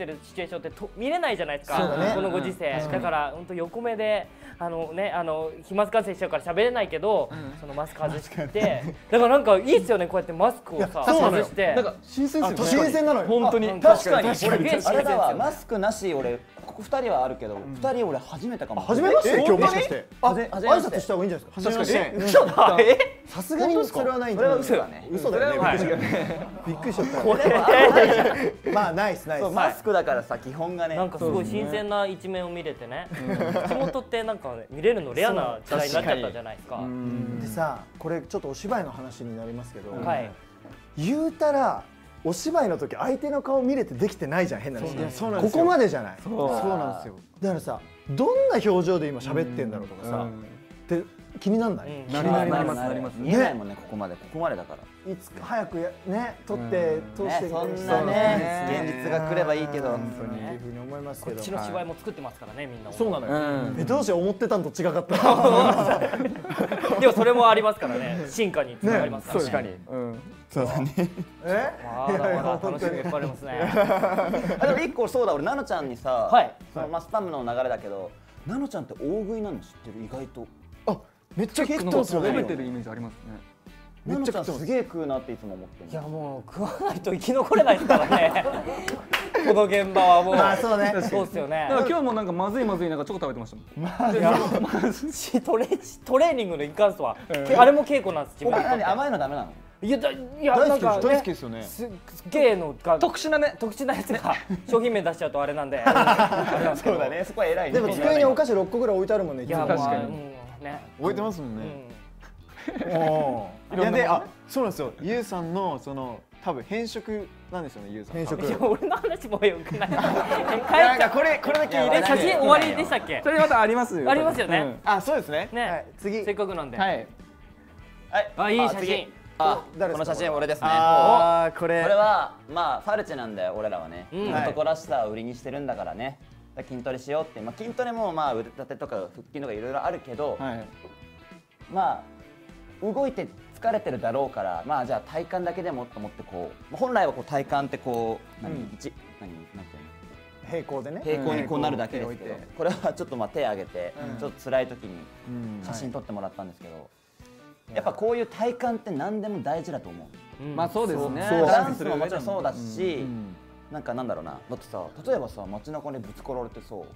るシチュエーションって見れないじゃないですか、 そうだねこのご時世、だから本当横目で飛沫感染しちゃうから喋れないけど、そのマスク外してだからなんかいいっすよね、こうやってマスクをさ外して、 なんか新鮮ですよね。 新鮮なのよ本当に。 確かに俺あれだわ、マスクなし俺ここ2人はあるけど、2人俺初めてかも。 初めまして今日もしかして挨初めまして拶した方がいいんじゃないですか。 確かに。 嘘だ。 さすがにそれはないんそれは嘘だね。 嘘だよね。びっくりしちゃった。 これはないじゃん。 まあナイスナイス。 マスクだからさ、基本がね。 なんかすごい新鮮な一面を見れてね、地元ってなんか見れるのレアな時代になっちゃったじゃないですか。 でさ、これちょっとお芝居の話になりますけど、 はい言うたらお芝居の時相手の顔見れてできてないじゃん、変な話。 そうなんですよ。 ここまでじゃない。 そうなんですよ。 だからさ、どんな表情で今喋ってんだろうとかさ、って気になんない？ なります。 見えないもんね、ここまでだから。 いつか早くね撮って通してそんなね現実が来ればいいけど、 本当にっていうふうに思いますけど。 こっちの芝居も作ってますからね、みんな。 そうなのよ。どうして思ってたんと違かったでもそれもありますからね、進化につながりますからね。 確かに。 そうだね。 まだまだ楽しみがいっぱいありますね。 でも一個そうだ、俺ナノちゃんにさ、スパムの流れだけど、ナノちゃんって大食いなの知ってる？意外と。 あ、めっちゃ結構食べてるイメージありますね。 ナノちゃんすげえ食うなっていつも思ってる。 いやもう食わないと生き残れないですからね。この現場はもう。 まあそうね。 そうですよね。 だから今日もなんかまずいなんかちょっと食べてましたもん。 いやトレーニングの一環とはあれも稽古なんです。自分何甘いのダメなの？ いやなんか大好きですよね。 すげえのが特殊なやつが商品名出しちゃうとあれなんで。 そうだね、そこは偉い。 でも机にお菓子6個ぐらい置いてあるもんね。 いや確かにね。 置いてますもんね。 いやで、そうなんですよ。ゆうさんのその多分変色なんですよね、ゆうさん。 変色。 いや俺の話もよくない。 なんかこれだけ入れ写真終わりでしたっけ？ それまたありますよ。 ありますよね。 あ、そうですね。 ね、 次せっかくなんで。 はい。 あ、いい写真。 この写真俺ですね。 これはまあファルチェなんだよ、俺らはね。男らしさを売りにしてるんだからね。筋トレしようって、筋トレもまあ腕立てとか腹筋とかいろいろあるけど、まあ動いて疲れてるだろうから、まあじゃあ体幹だけでもと思って、こう本来はこう体幹ってこうなんていうの、 平行でね。 平行にこうなるだけですけど、これはちょっと手上げてちょっと辛い時に写真撮ってもらったんですけど、やっぱこういう体幹って何でも大事だと思う。 まあそうですね。 ダンスももちろんそうだし、なんだろうな、だってさ、例えばさ、街中にぶつかられてそう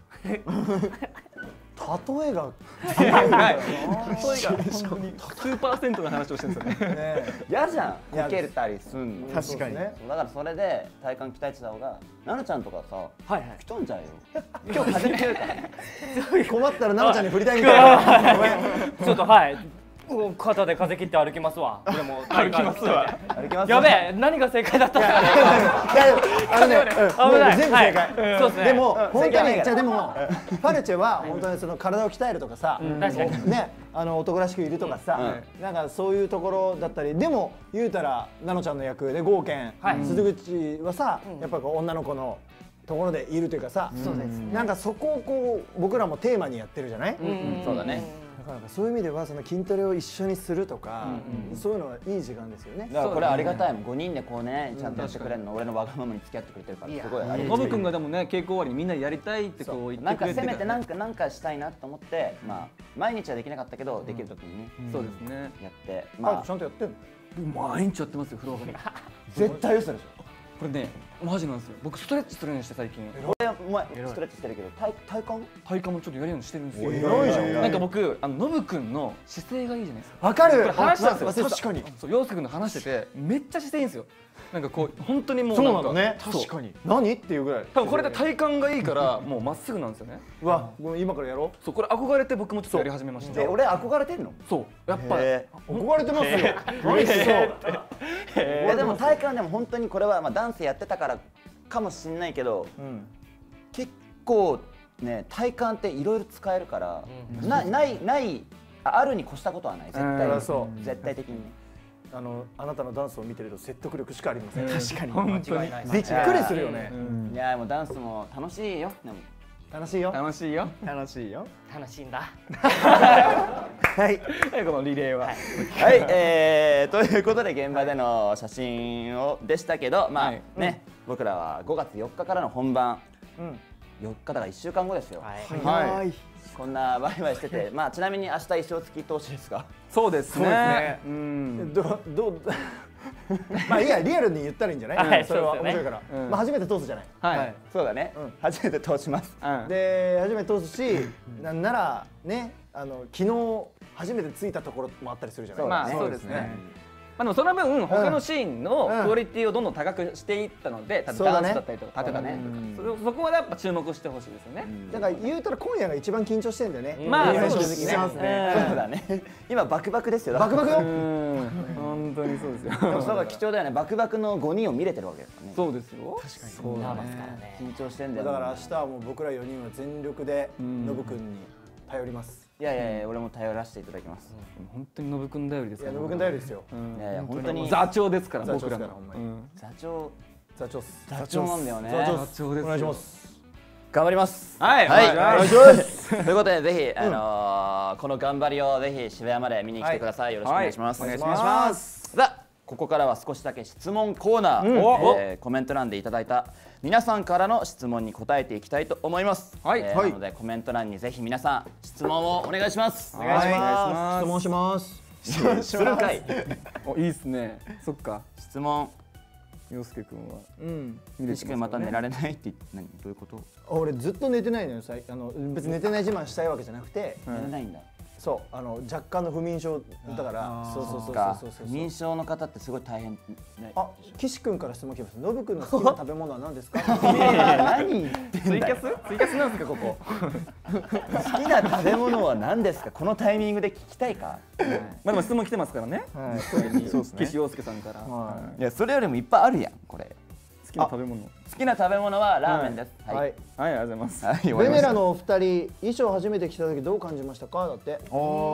例えが数パーセントの話をしてるんですよね。 嫌じゃん、受けたりすんの。 確かにね。 だからそれで体幹鍛えてた方が、ナノちゃんとかさ、吹き飛んじゃうよ。今日風強いからね。 困ったらナノちゃんに振りたいみたいな。 ちょっとはい。肩で風切って歩きますわ。でも歩きますわ。やべえ、何が正解だったんだろう。 全部正解。 そうですね。 でも本当にでもファルチェは本当にその体を鍛えるとかさ、ね、男らしくいるとかさ、なんかそういうところだったり、でも言うたらナノちゃんの役でゴーケン、鈴口はさ、やっぱ女の子のところでいるというかさ、なんかそこをこう僕らもテーマにやってるじゃない？ そうだね。 だからそういう意味ではその筋トレを一緒にするとか、そういうのはいい時間ですよね。 だからこれありがたいもん。5人でこうねちゃんとやってくれるの、俺のわがままに付き合ってくれてるからすごいありがたい。 ノブ君がでもね、稽古終わりにみんなでやりたいってこう言ってくれて、 せめてなんかしたいなと思って、まあ毎日はできなかったけどできる時にね、 そうですね、 やって、 まあちゃんとやってるの。毎日やってますよ、風呂上がり。 絶対嘘でしょ。 これね、マジなんですよ。僕ストレッチするようにして最近。 俺前ストレッチしてるけど体幹もちょっとやるようにしてるんですよ。 偉いじゃん。 なんか僕ノブ君の姿勢がいいじゃないですか。 わかる。 話したんですよ。 確かに。 そう、陽介君と話しててめっちゃ姿勢いいんですよ。なんかこう本当にもうそうなのね。確かに。何っていうぐらい。 多分これで体幹がいいからもうまっすぐなんですよね。 うわ、今からやろう。 そう、これ憧れて僕もちょっとやり始めました。 俺憧れてんの？ そう、やっぱ憧れてますよ。 嬉しそう。いやでも体幹でも本当にこれはまあダンスやってたからかもしれないけど、結構ね体幹っていろいろ使えるから、あるに越したことはない。絶対的に。 あなたのダンスを見てると説得力しかありません。 確かに本当にびっくりするよね。 いやもうダンスも楽しいよ。でも楽しいよ。 楽しいよ。 楽しいんだ。 はい。 このリレーは。 はい。ということで現場での写真でしたけど、まあね僕らは5月4日からの本番、4日だから1週間後ですよ。 はい。 こんなワイワイしてて、まあちなみに明日衣装付き投資ですか？ そうですね。 どうまあいいや、リアルに言ったらいいんじゃない？それは面白いから。まあ初めて通すじゃない。 はい。 そうだね。初めて通します。 で初めて通すし、なんならね、昨日初めて着いたところもあったりするじゃない。 まあそうですね。まあでもその分他のシーンのクオリティをどんどん高くしていったので、ダンスだったりとか縦だね、そこはやっぱ注目してほしいですよね。 だから言うたら今夜が一番緊張してんだよね。 まあ正直ね。 そうだね。今バクバクですよ。 バクバクよ。 本当にそうですよ。 そうだ、貴重だよね。バクバクの5人を見れてるわけですからね。 そうですよ。 確かに。 そうなんですからね。 緊張してんだよ。 だから明日はもう僕ら4人は全力でノブくんに頼ります。 いやいや、俺も頼らせていただきます。 本当にノブくん頼りですから。 ノブくん頼りですよ。 いやいや、本当に座長ですから、 僕らの。 座長なんだよね。 座長です。 お願いします。 頑張ります。 はい、 お願いします。 ということで、ぜひこの頑張りをぜひ渋谷まで見に来てください。よろしくお願いします。 お願いします。 さあ、ここからは少しだけ質問コーナー、コメント欄でいただいた皆さんからの質問に答えていきたいと思います。なのでコメント欄にぜひ皆さん質問をお願いします。 お願いします。質問します。 するかい。 お、いいですね。そっか。 質問。 陽介君は。 西君また寝られないって何どういうこと？ 俺ずっと寝てないのよ。別に寝てない自慢したいわけじゃなくて。 寝れないんだ。 そう若干の不眠症だから。 不眠症の方ってすごい大変。 あ、岸君から質問来ます。ノブ君の好きな食べ物は何ですか？ 何？ ツイキャスなんですかここ？ 好きな食べ物は何ですか？このタイミングで聞きたいか？ まあでも質問来てますからね。 そうですね。 岸陽介さんから。 いやそれよりもいっぱいあるやんこれ。 好きな食べ物。 好きな食べ物はラーメンです。 はい。 はい、ありがとうございます。 ベネラのお二人、衣装初めて着た時どう感じましたか？だって。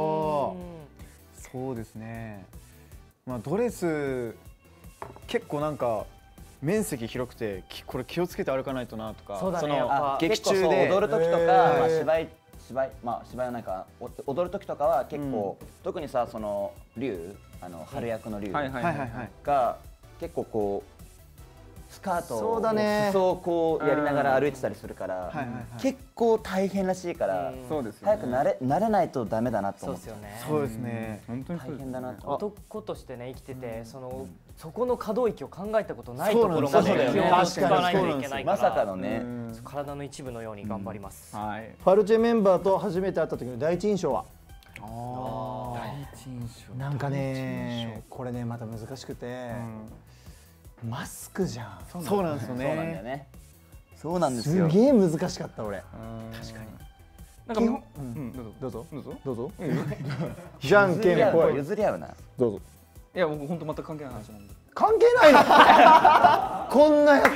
そうですね。まあドレス結構なんか面積広くてこれ気をつけて歩かないとなとか。 そうだね。 劇中で踊る時とか芝居はないか踊る時とかは結構特にさその龍春役の龍が結構こう。スカートの裾をこうやりながら歩いてたりするから結構大変らしいから早く慣れないとダメだなと思って。 そうですね。 本当に大変だなと。 男としてね生きててそこの可動域を考えたことないところまで気を使わないといけないからまさかのね体の一部のように頑張ります。 ファルチェメンバーと初めて会った時の第一印象は？ 第一印象。 なんかねこれねまた難しくて。マスクじゃん。 そうなんですよね。そうなんですよ。 すげえ難しかった俺。 確かに。 なんかどうぞ。 どうぞ。 じゃんけんぽい。 譲り合うな。 どうぞ。 いや僕本当全く関係ない話なんで。 関係ないの？こんなやって？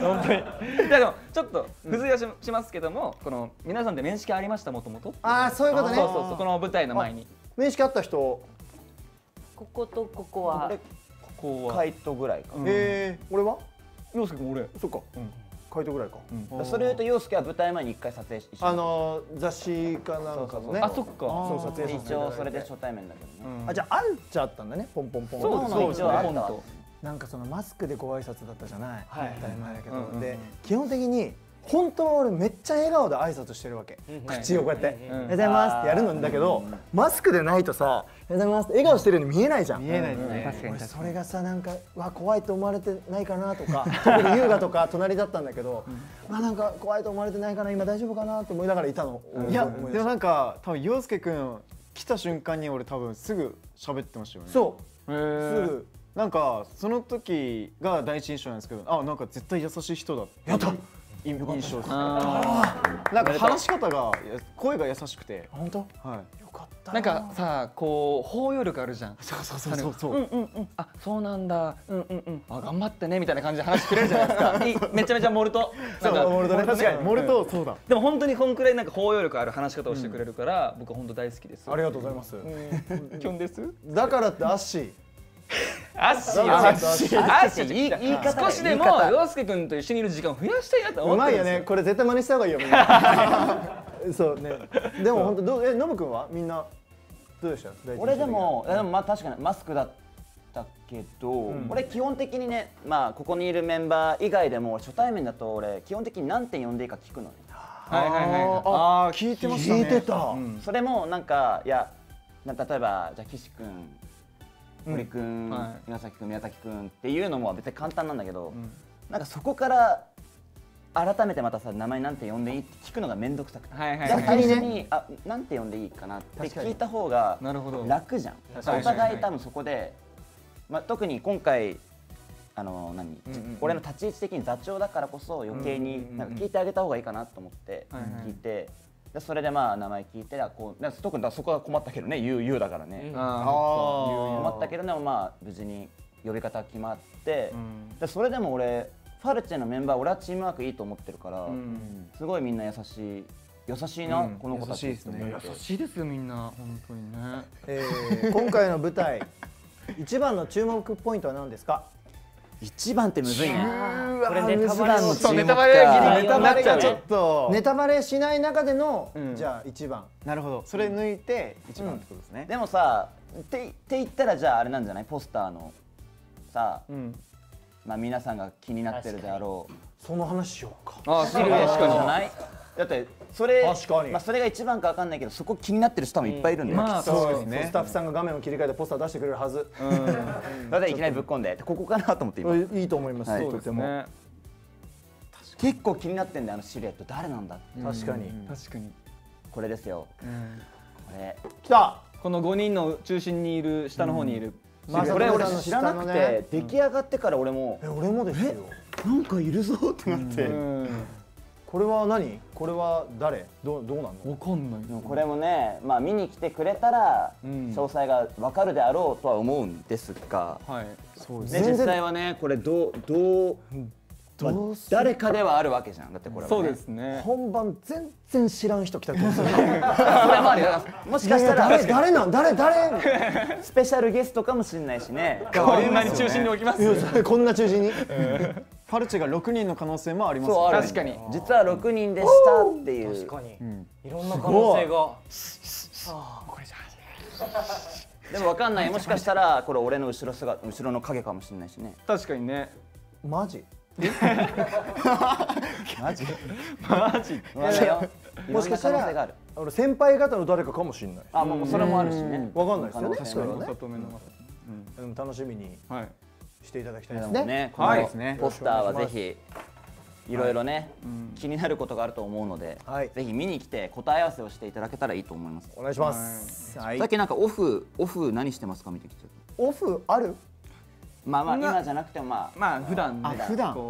本当に。いやでもちょっと付随はしますけども、この皆さんで面識ありましたもともと。 ああそういうことね。 そうこの舞台の前に。 面識あった人。 こことここは。 カイトぐらいか。 俺は？ 陽介君俺。 そっか。カイトぐらいか。 それ言うと陽介は舞台前に1回撮影して。 雑誌かなんかのね。 あそっか。 そう撮影一応それで初対面だけどね。 あじゃああんちゃったんだね。ポンポンポン。 そう一応あった。 なんかそのマスクでご挨拶だったじゃない。当たり前だけど。で基本的に。本当は俺めっちゃ笑顔で挨拶してるわけ。口をこうやって「おはようございます」ってやるんだけどマスクでないとさ「おはようございます」って笑顔してるように見えないじゃん。 見えないですね。 確かにそれがさなんかわ怖いと思われてないかなとか特に優雅とか隣だったんだけどなんか怖いと思われてないかな今大丈夫かなと思いながらいたの。 いやでもなんか多分陽介くん来た瞬間に俺多分すぐ喋ってましたよね。 そうすぐなんかその時が第一印象なんですけどなんか絶対優しい人だってやった印象です。なんか話し方が声が優しくて。 本当？ はい。 よかった。 なんかさこう包容力あるじゃん。 そうあそうなんだあ頑張ってねみたいな感じで話してくれるじゃないですか。めちゃめちゃモルト。 モルトね。確かにモルトそうだ。 でも本当にこんくらいなんか包容力ある話し方をしてくれるから僕本当大好きです。 ありがとうございます。 キョンです。 だからってアッシー。 アッシー言い方少しでも陽介君と一緒にいる時間を増やしたいなと思って。 うまいよね。これ絶対真似した方がいいよみんな。そうね。でも本当ノブ君はみんなどうでした？ 俺でもまあ確かにマスクだったけど、俺基本的にね、まあここにいるメンバー以外でも初対面だと俺基本的に何点呼んでいいか聞くのよ。 はいはいはい。ああ聞いてましたね。 聞いてた。 それもなんかいや例えばじゃあ岸君、森君、岩崎君、宮崎君っていうのも別に簡単なんだけど、なんかそこから改めてまたさ名前なんて呼んでいいって聞くのが面倒くさくて、じゃあ最初になんて呼んでいいかなって聞いた方が楽じゃん。お互い多分そこで、まあ特に今回俺の立ち位置的に座長だからこそ余計になんか聞いてあげた方がいいかなと思って聞いて、それでまあ名前聞いてこう特にそこは困ったけどね、言うだからね、困ったけどでもまあ無事に呼び方決まって、それでも俺ファルチェのメンバー俺はチームワークいいと思ってるから、すごいみんな優しいな、この子たち。 優しいですよみんな本当にね。今回の舞台一番の注目ポイントは何ですか？ 一番ってむずいね。 これネタバレのそうネタバレがちょっとネタバレしない中でのじゃあ一番。 なるほど。それ抜いて一番ってことですね。 でもさって言ったらじゃああれなんじゃない？ポスターのさ、まあ皆さんが気になってるであろう。 その話しようか。 シルエットじゃない？だってそれまあそれが一番かわかんないけどそこ気になってる人もいっぱいいるんだよ。 まあそうですね。スタッフさんが画面を切り替えてポスター出してくれるはず。 だっていきなりぶっ込んでここかなと思って今。 いいと思います。とても。 結構気になってんだよシルエット誰なんだ。 確かにこれですよ。これ来た。 この5人の中心にいる下の方にいる。 これ俺知らなくて出来上がってから俺もですよ。 なんかいるぞってなって。 これは何？これは誰？どうなの？ わかんない。 これもね、まあ見に来てくれたら詳細がわかるであろうとは思うんですが、で実際はねこれ誰かではあるわけじゃん。だってこれはそうですね。 本番全然知らん人来たってこと。それもありだ。もしかしたら誰スペシャルゲストかもしれないしね。 こんなに中心に置きます。 こんな中心に。 ファルチェが6人の可能性もあります。 そう確かに。実は6人でしたっていう。 確かに。いろんな可能性が。これじゃ。でもわかんない。もしかしたらこれ俺の後ろの影かもしれないしね。 確かにね。 マジ？ マジ？ もしかしたら俺先輩方の誰かかもしれない。 あ、もうそれもあるしね。 わかんないですよね。 確かにね。 でも楽しみにしていただきたいですね。はい。ポスターはぜひいろいろね気になることがあると思うので、ぜひ見に来て答え合わせをしていただけたらいいと思います。 お願いします。 さっきなんかオフ何してますか見てきて。 オフある？ まあ今じゃなくてもまあ普段か。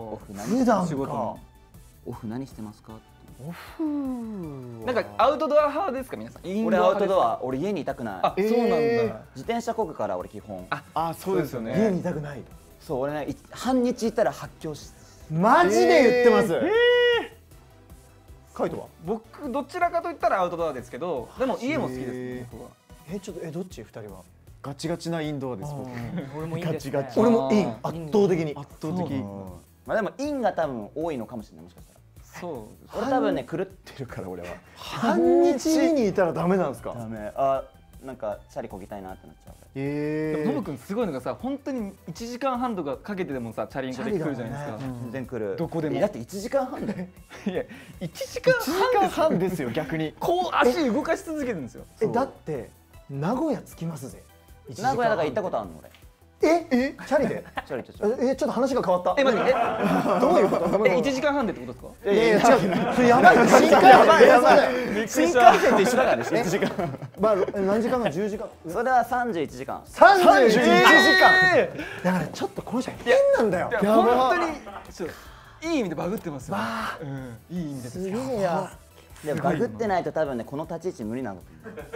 オフ何してますか？ オフなんかアウトドア派ですか皆さん？ 俺アウトドア、俺家にいたくない。 あ、そうなんだ。 自転車こぐから俺基本。 あ、そうですよね。 家にいたくない。 そう俺ね半日いたら発狂し。 マジで言ってます。カイトは？ 僕どちらかといったらアウトドアですけど、でも家も好きです。僕は。 ちょっとどっち？2人は？ ガチガチなインドアです。 俺もいいですね。 俺もイン圧倒的に。 まあでもインが多分多いのかもしれないもしかしたら。 そう。 俺多分ね狂ってるから俺は。 半日家にいたらダメなんですか？ ダメ。なんかチャリこぎたいなってなっちゃう。 でもノブ君すごいのがさ、本当に1時間半とかかけてでもさチャリンコで来るじゃないですか。 全然来る。 どこでも。 だって1時間半だよ。 いや1時間半ですよ逆に。こう足動かし続けてるんですよ。 だって名古屋着きますぜ。 名古屋だから行ったことあるの俺。 チャリで？ チャリで。 ちょっと話が変わった。 待ってどういうこと？ 1時間半でってことですか？ いや違う。それやばい。新幹線と一緒だからね。1時間。まあ何時間か10時間。 それは31時間。 31時間。だからちょっとこの人変なんだよ。 本当にいい意味でバグってますよ。いい意味で。 すげえや。 でもバグってないと多分ねこの立ち位置無理なの。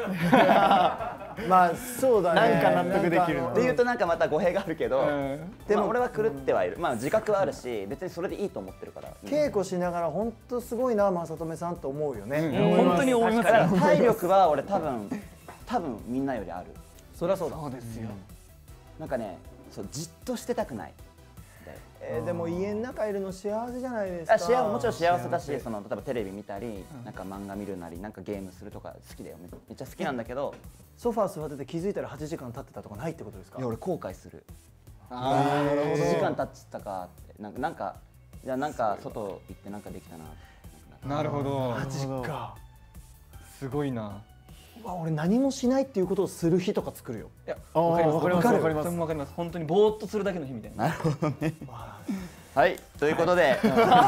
まあそうだね。 なんか納得できる。 っていうとなんかまた語弊があるけど、でも俺は狂ってはいる。まあ自覚はあるし別にそれでいいと思ってるから。 稽古しながら本当すごいな正留さんと思うよね。 本当に思います。 体力は俺多分みんなよりある。 そりゃそうだ。 そうですよ。 なんかね、じっとしてたくない。 でも家の中いるの幸せじゃないですか。 もちろん幸せだし、その例えばテレビ見たり、なんか漫画見るなり、なんかゲームするとか好きだよ。めっちゃ好きなんだけど、 ソファー座ってて気づいたら8時間経ってたとかないってことですか？ いや俺後悔する。 1 1時間経っちゃったかって、なんかじゃあなんか外行ってなんかできたな。 なるほど。 マジか。 すごいな。 俺何もしないっていうことをする日とか作るよ。 いや、わかります。 わかる。 それもわかります。本当にぼーっとするだけの日みたいな。 なるほどね。はい、ということで、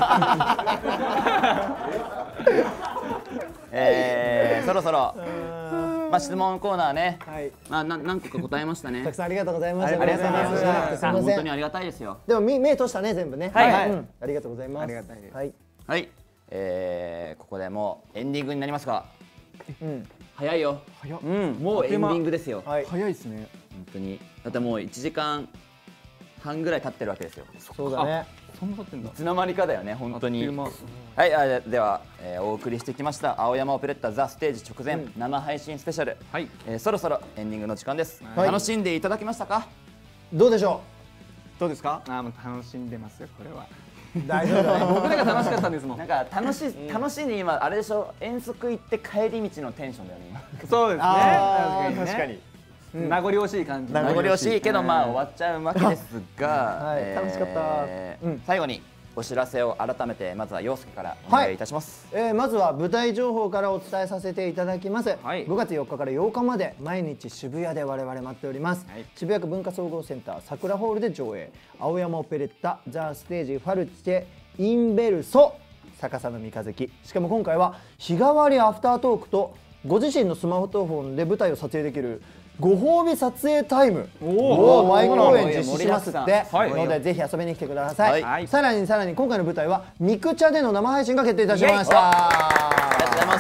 そろそろ質問コーナーね。何個か答えましたね。 たくさんありがとうございました。 ありがとうございました。本当にありがたいですよ。 でも目閉したね全部ね。はい。ありがとうございます。 ありがたいです。 はい。 はい。ここでもうエンディングになりますが。早いよ。もうエンディングですよ。 早いですね。 本当に。だってもう1時間半ぐらい経ってるわけですよ。 そうだね。 そんな経ってんだ。 いつの間にかだよね、本当に。はい、ではお送りしてきました青山オペレッタザステージ直前生配信スペシャル。はい。そろそろエンディングの時間です。楽しんでいただけましたか？ どうでしょう？どうですか？ もう楽しんでますよこれは。 大丈夫だね。 僕らが楽しかったんですもん。 なんか楽しいに今あれでしょ、遠足行って帰り道のテンションだよね今。 そうですね。 確かに。 名残惜しい感じ。 名残惜しいけど終わっちゃうわけですが、 楽しかった。 最後にお知らせを改めてまずは陽介からお願いいたします。 まずは舞台情報からお伝えさせていただきます。5月4日から8日まで毎日渋谷で我々待っております。渋谷区文化総合センター桜ホールで上映、青山オペレッタザ・ステージファルチェインベルソ逆さの三日月。しかも今回は日替わりアフタートークとご自身のスマートフォンで舞台を撮影できるご褒美撮影タイムを毎公演実施しますってので、ぜひ遊びに来てください。さらに今回の舞台はミクチャでの生配信が決定いたしました。 ありがとうございます。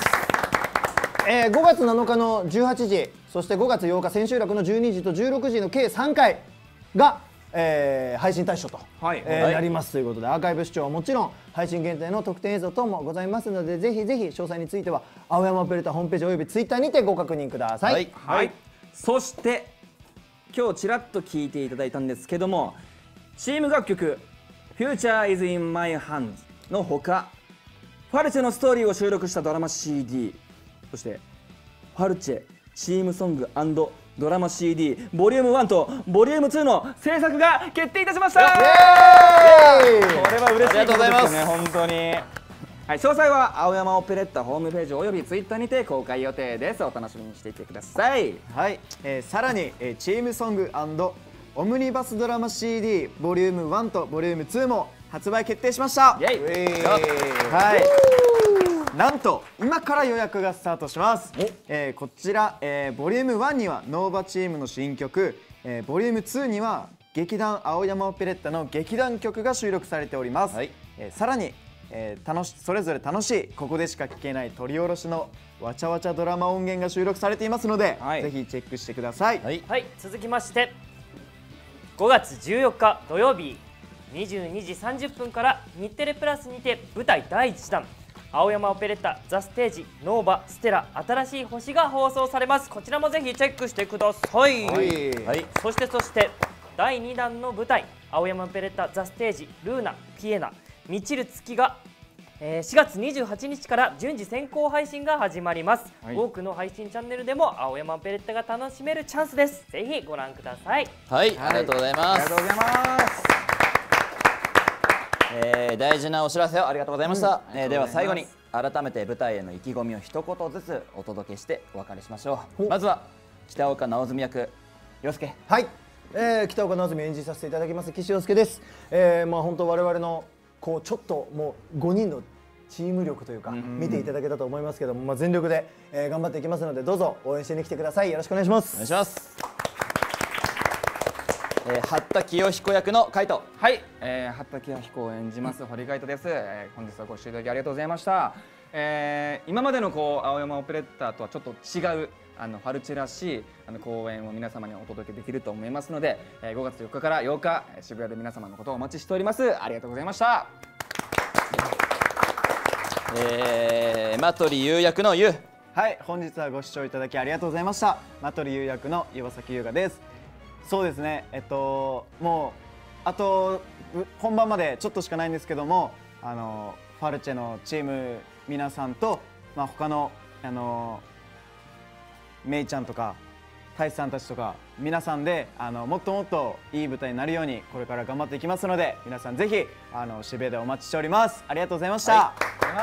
5月7日の18時、そして5月8日千秋楽の12時と16時の計3回が配信対象となりますということで、アーカイブ視聴はもちろん配信限定の特典映像等もございますので、ぜひ詳細については青山オペレーターホームページおよびツイッターにてご確認ください。 そして今日ちらっと聞いていただいたんですけども、チーム楽曲「Future is in my hands」のほか、ファルチェのストーリーを収録したドラマ CD、 そしてファルチェチームソング&ドラマ CD ボリューム1とボリューム2の制作が決定いたしました。これは嬉しいことですね、本当に。はい、詳細は青山オペレッタホームページおよびツイッターにて公開予定です。お楽しみにしていてください。 はい、さらにチームソング&オムニバスドラマ CD ボリューム1とボリューム2も発売決定しました。はい、なんと今から予約がスタートします。こちら、ボリューム1にはノーバチームの新曲、ボリューム2には劇団青山オペレッタの劇団曲が収録されております。さらにそれぞれ楽しいここでしか聴けない撮り下ろしのわちゃわちゃドラマ音源が収録されていますので、ぜひチェックしてください。 続きまして5月14日土曜日22時30分から日テレプラスにて舞台第1弾青山オペレッタザ・ステージノーバステラ新しい星が放送されます。こちらもぜひチェックしてください。そして第2弾の舞台青山オペレッタザ・ステージルーナピエナ満ちる月が4月28日から順次先行配信が始まります。多くの配信チャンネルでも青山オペレッタが楽しめるチャンスです。ぜひご覧ください。 はい、ありがとうございます。大事なお知らせをありがとうございました。では最後に改めて舞台への意気込みを一言ずつお届けしてお別れしましょう。まずは北岡直純役陽介。 はい、北岡直純演じさせていただきます岸陽介です。本当我々のちょっともう5人のチーム力というか見ていただけたと思いますけども、全力で頑張っていきますので、どうぞ応援しに来てください。よろしくお願いします。 お願いします。八田清彦役の海斗。 はい、八田清彦を演じます堀海斗です。本日はご視聴いただきありがとうございました。今までの青山オペレッタとはちょっと違うファルチェらしい公演を皆様にお届けできると思いますので、5月4日から8日渋谷で皆様のことをお待ちしております。ありがとうございました。 マトリ優役の優。 はい、本日はご視聴いただきありがとうございました。マトリ優役の岩崎優雅です。そうですね、もうあと本番までちょっとしかないんですけども、ファルチェのチーム皆さんと、他のメイちゃんとかタイさんたちとか皆さんでもっともっといい舞台になるようにこれから頑張っていきますので、皆さんぜひ渋谷でお待ちしております。ありがとうございました。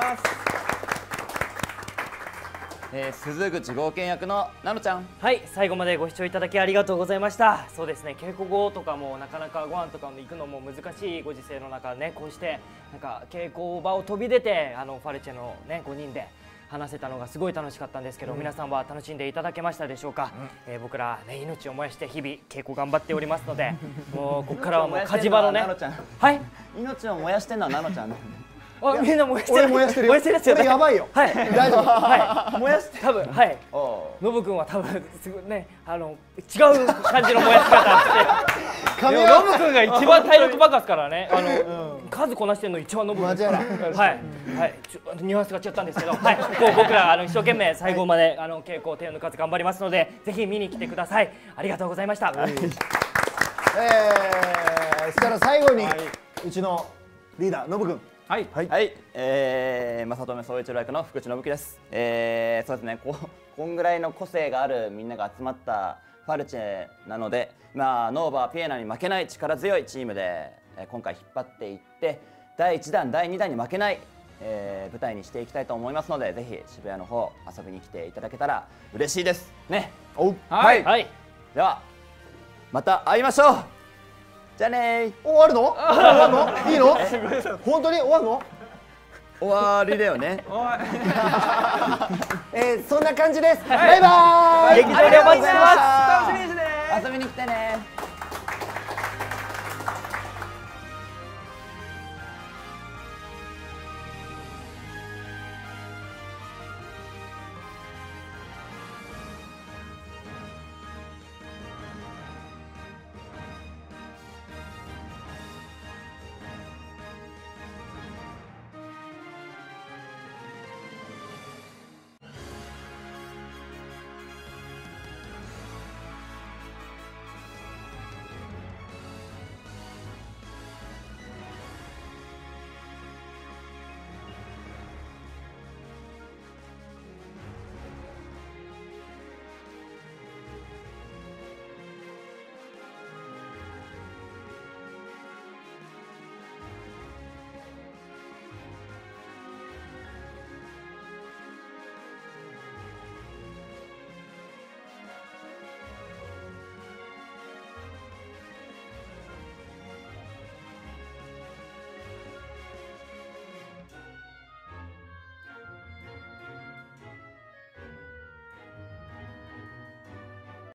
鈴口剛健役のなのちゃん。 はい、最後までご視聴いただきありがとうございました。そうですね、稽古後とかもなかなかご飯とかも行くのも難しいご時世の中ね、こうしてなんか稽古場を飛び出てファルチェのね5人で話せたのがすごい楽しかったんですけど、皆さんは楽しんでいただけましたでしょうか。僕らね命を燃やして日々稽古頑張っておりますので、もうここからはもう火事場のね、はい、 命を燃やしてんのはなのちゃんね。 あ、みんな燃やしてる。 俺燃やしてるよ。 燃やしてるやつよ。 これやばいよ。 はい、 大丈夫。 はい、燃やして多分はい。ノブ君は多分すごいね違う感じの燃やし方して。ノブ君が一番体力爆発からね、数こなしてるの一番ノブ君。 間違いない。 はいニュアンスが違ったんですけど、はい、こう僕ら一生懸命最後まで稽古手を抜かず頑張りますので、ぜひ見に来てください。ありがとうございました。 そしたら最後にうちのリーダーノブ君。 はい、はい、正留総一郎役の福地信樹です。そうですね、こんぐらいの個性があるみんなが集まったファルチェなので、ノーバーピエナに負けない力強いチームで、今回引っ張っていって第1弾第2弾に負けない、舞台にしていきたいと思いますので、ぜひ渋谷の方遊びに来ていただけたら嬉しいですね。 はい、はい、 ではまた会いましょう。じゃあねー。 終わるの？終わるの？いいの？本当に終わるの？ 終わりだよね。 そんな感じです。バイバーイ。 劇場でお待ちしてます。